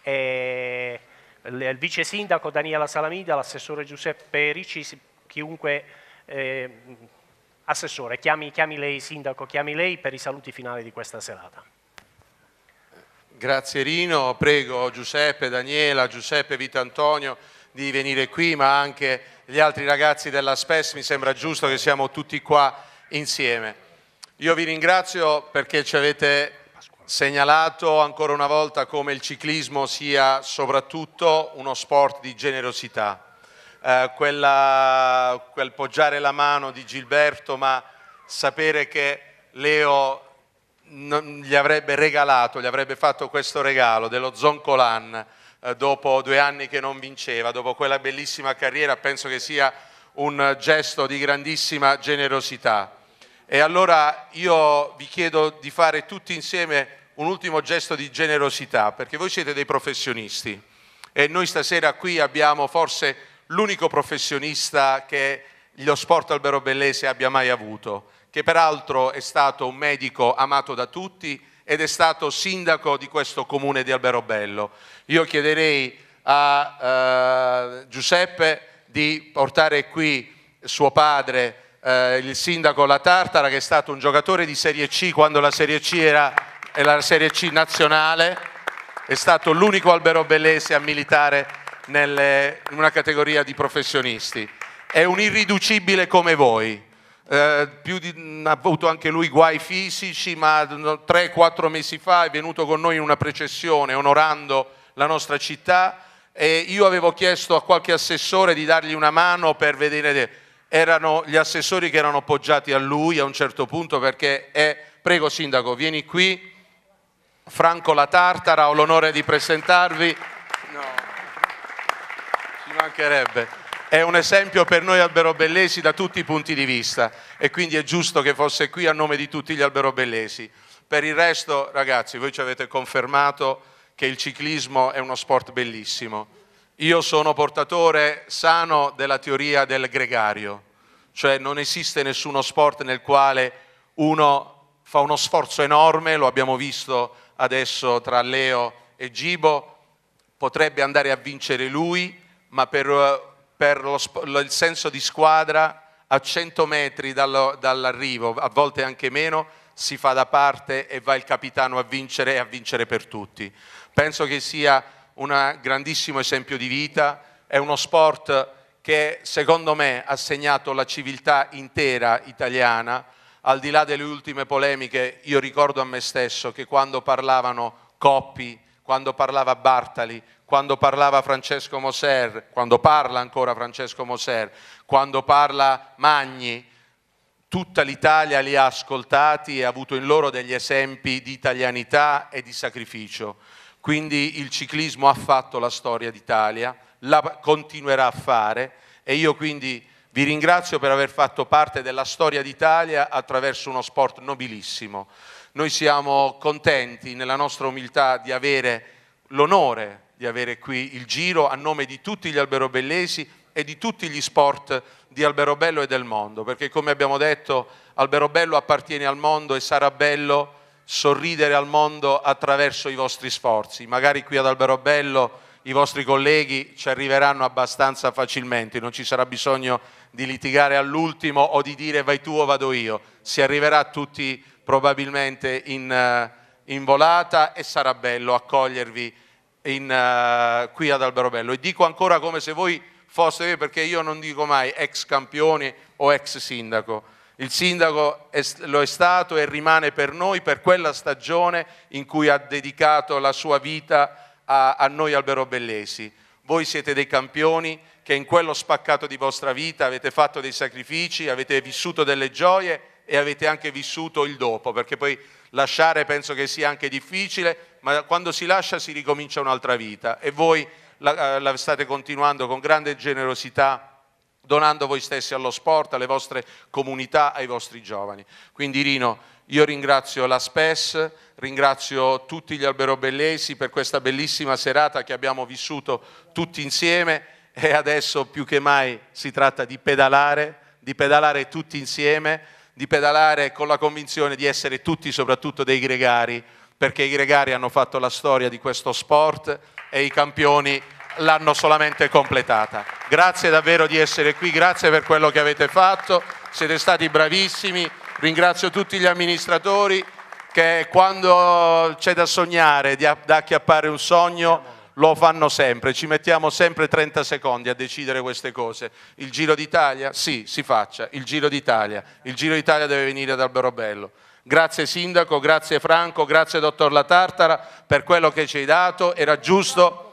Il vice sindaco Daniela Salamida, l'assessore Giuseppe Ricci, chiunque assessore, chiami lei sindaco, chiami lei per i saluti finali di questa serata. Grazie Rino, prego Giuseppe, Daniela, Giuseppe, Vito Antonio di venire qui, ma anche gli altri ragazzi della Spes, mi sembra giusto che siamo tutti qua insieme. Io vi ringrazio perché ci avete segnalato ancora una volta come il ciclismo sia soprattutto uno sport di generosità. Quel poggiare la mano di Gilberto, ma sapere che Leo gli avrebbe regalato, gli avrebbe fatto questo regalo dello Zoncolan dopo 2 anni che non vinceva, dopo quella bellissima carriera, penso che sia un gesto di grandissima generosità. E allora io vi chiedo di fare tutti insieme un ultimo gesto di generosità, perché voi siete dei professionisti e noi stasera qui abbiamo forse l'unico professionista che lo sport alberobellese abbia mai avuto, che peraltro è stato un medico amato da tutti ed è stato sindaco di questo comune di Alberobello. Io chiederei a Giuseppe di portare qui suo padre, il sindaco La Tartara, che è stato un giocatore di Serie C quando la Serie C era la Serie C nazionale, è stato l'unico alberobellese a militare in una categoria di professionisti. È un irriducibile come voi. Ha avuto anche lui guai fisici, ma 3-4 mesi fa è venuto con noi in una processione onorando la nostra città e io avevo chiesto a qualche assessore di dargli una mano per vedere, erano gli assessori che erano appoggiati a lui a un certo punto, perché prego sindaco, vieni qui, Franco La Tartara, ho l'onore di presentarvi. No, ci mancherebbe. È un esempio per noi alberobellesi da tutti i punti di vista e quindi è giusto che fosse qui a nome di tutti gli alberobellesi. Per il resto, ragazzi, voi ci avete confermato che il ciclismo è uno sport bellissimo. Io sono portatore sano della teoria del gregario, cioè non esiste nessuno sport nel quale uno fa uno sforzo enorme, lo abbiamo visto adesso tra Leo e Gibo, potrebbe andare a vincere lui, ma per per il senso di squadra a 100 metri dall'arrivo, a volte anche meno, si fa da parte e va il capitano a vincere e a vincere per tutti. Penso che sia un grandissimo esempio di vita, è uno sport che secondo me ha segnato la civiltà intera italiana. Al di là delle ultime polemiche, io ricordo a me stesso che quando parlavano Coppi, quando parlava Bartali, quando parlava Francesco Moser, quando parla ancora Francesco Moser, quando parla Magni, tutta l'Italia li ha ascoltati e ha avuto in loro degli esempi di italianità e di sacrificio. Quindi il ciclismo ha fatto la storia d'Italia, la continuerà a fare, e io quindi vi ringrazio per aver fatto parte della storia d'Italia attraverso uno sport nobilissimo. Noi siamo contenti nella nostra umiltà di avere l'onore di avere qui il Giro a nome di tutti gli alberobellesi e di tutti gli sport di Alberobello e del mondo, perché come abbiamo detto Alberobello appartiene al mondo e sarà bello sorridere al mondo attraverso i vostri sforzi. Magari qui ad Alberobello i vostri colleghi ci arriveranno abbastanza facilmente, non ci sarà bisogno di litigare all'ultimo o di dire vai tu o vado io, si arriverà tutti probabilmente in volata e sarà bello accogliervi qui ad Alberobello. E dico ancora come se voi foste, perché io non dico mai ex campione o ex sindaco, il sindaco lo è stato e rimane per noi per quella stagione in cui ha dedicato la sua vita a noi alberobellesi. Voi siete dei campioni che in quello spaccato di vostra vita avete fatto dei sacrifici, avete vissuto delle gioie e avete anche vissuto il dopo, perché poi lasciare penso che sia anche difficile, ma quando si lascia si ricomincia un'altra vita e voi la state continuando con grande generosità, donando voi stessi allo sport, alle vostre comunità, ai vostri giovani. Quindi Rino, io ringrazio la SPES, ringrazio tutti gli alberobellesi per questa bellissima serata che abbiamo vissuto tutti insieme e adesso più che mai si tratta di pedalare tutti insieme, di pedalare con la convinzione di essere tutti soprattutto dei gregari, perché i gregari hanno fatto la storia di questo sport e i campioni l'hanno solamente completata. Grazie davvero di essere qui, grazie per quello che avete fatto, siete stati bravissimi, ringrazio tutti gli amministratori che quando c'è da sognare, da acchiappare un sogno, lo fanno sempre, ci mettiamo sempre 30 secondi a decidere queste cose. Il Giro d'Italia? Sì, si faccia, il Giro d'Italia deve venire ad Alberobello. Grazie Sindaco, grazie Franco, grazie Dottor La Tartara per quello che ci hai dato, era giusto.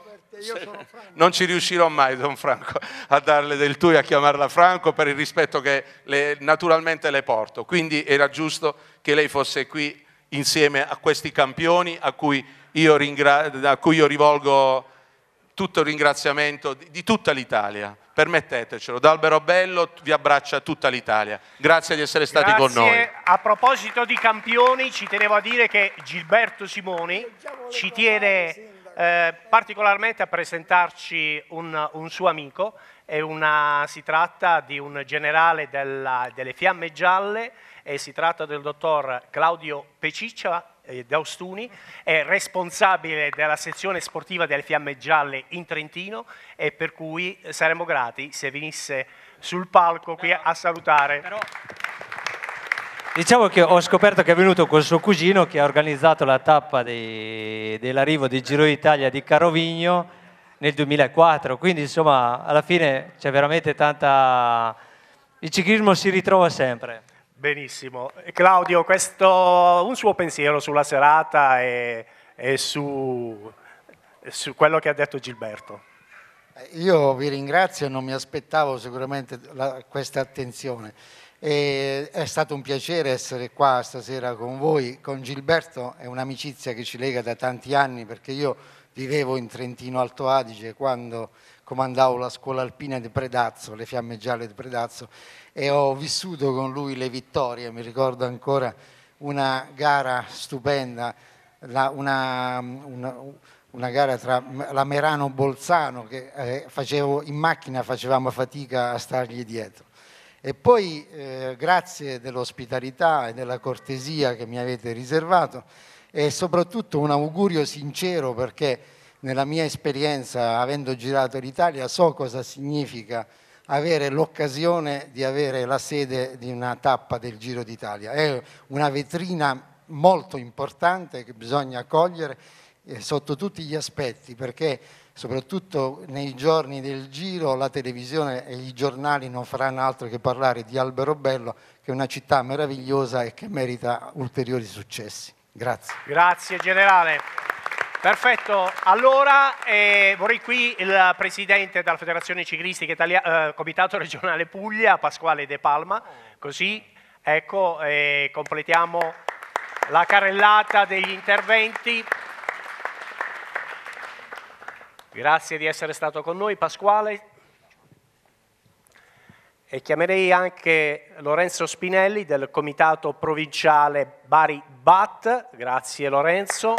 Non ci riuscirò mai, Don Franco, a darle del tu e a chiamarla Franco per il rispetto che naturalmente le porto. Quindi era giusto che lei fosse qui insieme a questi campioni a cui io rivolgo tutto il ringraziamento di tutta l'Italia. Permettetecelo, da Alberobello vi abbraccia tutta l'Italia. Grazie di essere stati con noi. A proposito di campioni, ci tenevo a dire che Gilberto Simoni ci tiene particolarmente a presentarci un suo amico, si tratta di un generale delle Fiamme Gialle e si tratta del dottor Claudio Peciccia d'Austuni, è responsabile della sezione sportiva delle Fiamme Gialle in Trentino e per cui saremmo grati se venisse sul palco qui a salutare. Diciamo che ho scoperto che è venuto col suo cugino che ha organizzato la tappa dell'arrivo del Giro d'Italia di Carovigno nel 2004, quindi insomma alla fine c'è veramente tanta... il ciclismo si ritrova sempre. Benissimo. Claudio, un suo pensiero sulla serata e su quello che ha detto Gilberto. Io vi ringrazio, non mi aspettavo sicuramente questa attenzione. È stato un piacere essere qua stasera con voi. Con Gilberto è un'amicizia che ci lega da tanti anni, perché io vivevo in Trentino Alto Adige quando comandavo la scuola alpina di Predazzo, le Fiamme Gialle di Predazzo, e ho vissuto con lui le vittorie. Mi ricordo ancora una gara stupenda, una gara tra la Merano-Bolzano che in macchina facevamo fatica a stargli dietro. E poi grazie dell'ospitalità e della cortesia che mi avete riservato e soprattutto un augurio sincero, perché nella mia esperienza, avendo girato l'Italia, so cosa significa avere l'occasione di avere la sede di una tappa del Giro d'Italia. È una vetrina molto importante che bisogna cogliere sotto tutti gli aspetti, perché soprattutto nei giorni del Giro la televisione e i giornali non faranno altro che parlare di Alberobello, che è una città meravigliosa e che merita ulteriori successi. Grazie. Grazie generale. Perfetto, allora vorrei qui il presidente della Federazione Ciclistica Italiana, Comitato Regionale Puglia, Pasquale De Palma, così ecco completiamo la carrellata degli interventi. Grazie di essere stato con noi Pasquale. E chiamerei anche Lorenzo Spinelli del Comitato Provinciale Bari-BAT. Grazie Lorenzo.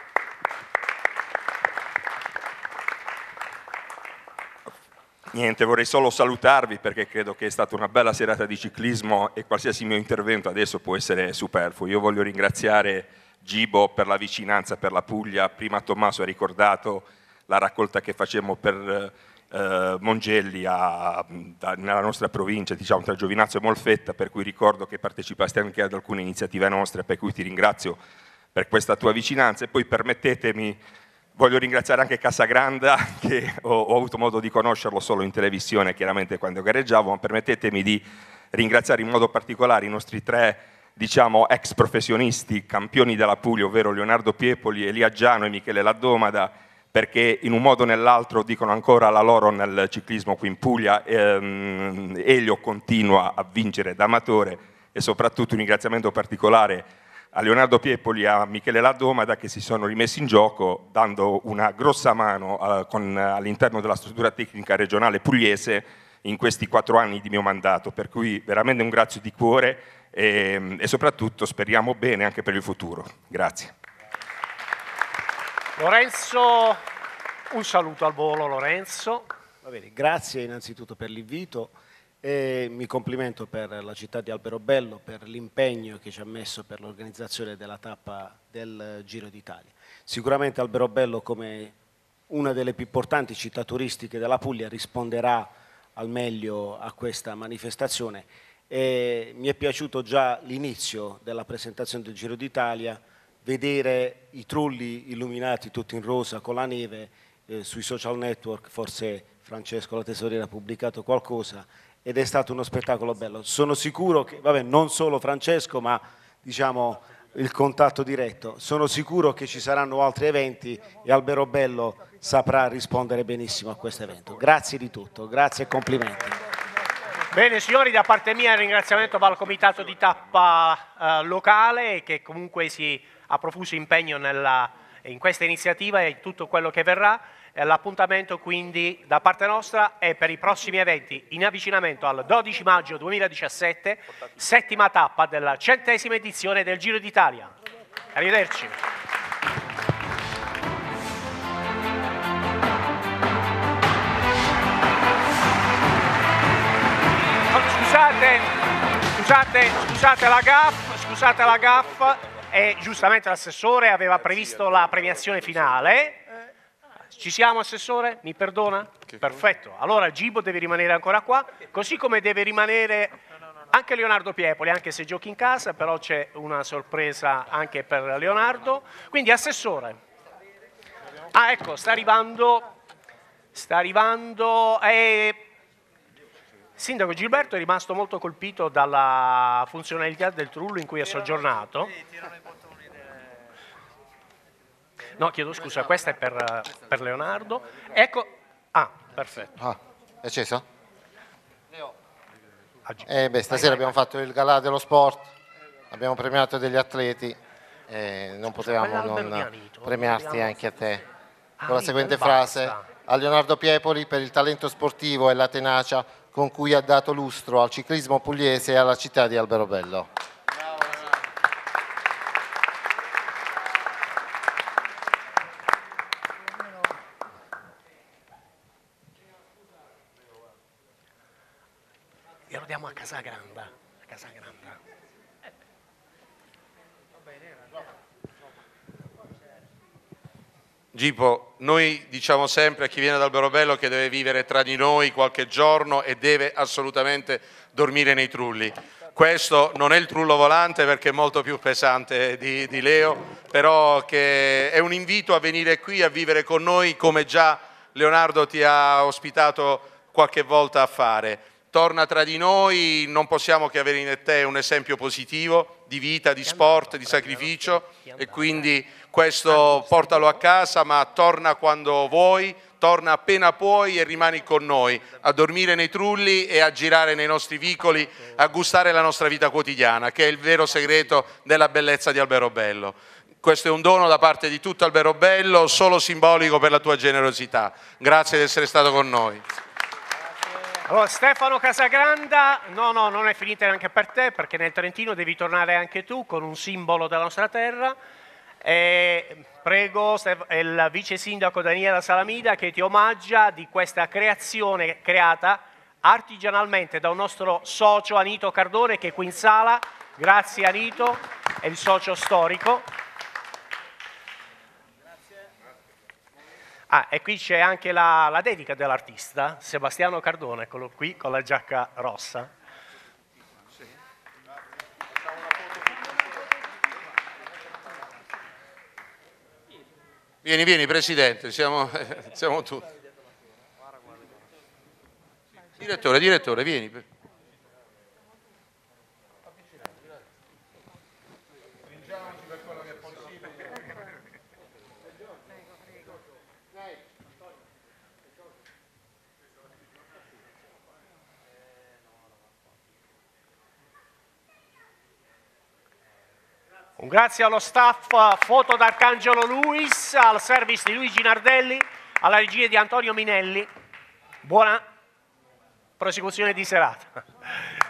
Niente, vorrei solo salutarvi perché credo che è stata una bella serata di ciclismo e qualsiasi mio intervento adesso può essere superfluo. Io voglio ringraziare Gibo per la vicinanza per la Puglia. Prima Tommaso ha ricordato la raccolta che facemmo per Mongelli nella nostra provincia, diciamo tra Giovinazzo e Molfetta, per cui ricordo che partecipaste anche ad alcune iniziative nostre, per cui ti ringrazio per questa tua vicinanza. E poi permettetemi, voglio ringraziare anche Casagranda, che ho avuto modo di conoscerlo solo in televisione, chiaramente quando gareggiavo, ma permettetemi di ringraziare in modo particolare i nostri tre, diciamo, ex professionisti, campioni della Puglia, ovvero Leonardo Piepoli, Elia Giano e Michele Laddomada, perché in un modo o nell'altro dicono ancora la loro nel ciclismo qui in Puglia. Elio continua a vincere da amatore, e soprattutto un ringraziamento particolare a Leonardo Piepoli e a Michele Laddomada, che si sono rimessi in gioco dando una grossa mano all'interno della struttura tecnica regionale pugliese in questi 4 anni di mio mandato, per cui veramente un grazie di cuore e soprattutto speriamo bene anche per il futuro. Grazie. Lorenzo, un saluto al volo Lorenzo. Va bene, grazie innanzitutto per l'invito e mi complimento per la città di Alberobello, per l'impegno che ci ha messo per l'organizzazione della tappa del Giro d'Italia. Sicuramente Alberobello, come una delle più importanti città turistiche della Puglia, risponderà al meglio a questa manifestazione e mi è piaciuto già l'inizio della presentazione del Giro d'Italia, vedere i trulli illuminati tutti in rosa con la neve sui social network. Forse Francesco la tesoriera ha pubblicato qualcosa ed è stato uno spettacolo bello. Sono sicuro che, vabbè, non solo Francesco, ma diciamo il contatto diretto, sono sicuro che ci saranno altri eventi e Alberobello saprà rispondere benissimo a questo evento. Grazie di tutto, grazie e complimenti. Bene signori, da parte mia il ringraziamento va al comitato di tappa locale, che comunque ha profuso impegno in questa iniziativa e in tutto quello che verrà. L'appuntamento quindi da parte nostra è per i prossimi eventi in avvicinamento al 12 maggio 2017, 7ª tappa della 100ª edizione del Giro d'Italia. Arrivederci. Scusate la gaffa, e giustamente l'assessore aveva previsto la premiazione finale. Ci siamo assessore? Mi perdona? Perfetto, allora Gibo deve rimanere ancora qua, così come deve rimanere anche Leonardo Piepoli, anche se giochi in casa, però c'è una sorpresa anche per Leonardo. Quindi assessore, ecco, sta arrivando. Sindaco Gilberto è rimasto molto colpito dalla funzionalità del trullo in cui è soggiornato. No, chiedo scusa, questa è per Leonardo. Ecco, perfetto. È acceso? Stasera abbiamo fatto il galà dello sport, abbiamo premiato degli atleti, non potevamo non premiarti anche a te. Con la seguente frase: a Leonardo Piepoli per il talento sportivo e la tenacia con cui ha dato lustro al ciclismo pugliese e alla città di Alberobello. Glielo diamo a Casagranda. Gipo, noi diciamo sempre a chi viene ad Alberobello che deve vivere tra di noi qualche giorno e deve assolutamente dormire nei trulli. Questo non è il trullo volante perché è molto più pesante di Leo, però che è un invito a venire qui a vivere con noi come già Leonardo ti ha ospitato qualche volta a fare. Torna tra di noi, non possiamo che avere in te un esempio positivo di vita, di sport, di sacrificio e quindi questo portalo a casa, ma torna quando vuoi, torna appena puoi e rimani con noi a dormire nei trulli e a girare nei nostri vicoli, a gustare la nostra vita quotidiana, che è il vero segreto della bellezza di Alberobello. Questo è un dono da parte di tutto Alberobello, solo simbolico per la tua generosità. Grazie di essere stato con noi. Allora, Stefano Casagranda, no, non è finita neanche per te, perché nel Trentino devi tornare anche tu con un simbolo della nostra terra. Prego il vice sindaco Daniela Salamida che ti omaggia di questa creazione creata artigianalmente da un nostro socio Anito Cardone che è qui in sala. Grazie Anito, è il socio storico. Ah, e qui c'è anche la dedica dell'artista, Sebastiano Cardone, eccolo qui con la giacca rossa. Vieni Presidente, siamo tutti. Direttore, vieni. Un grazie allo staff foto d'Arcangelo Luis, al service di Luigi Nardelli, alla regia di Antonio Minelli. Buona prosecuzione di serata.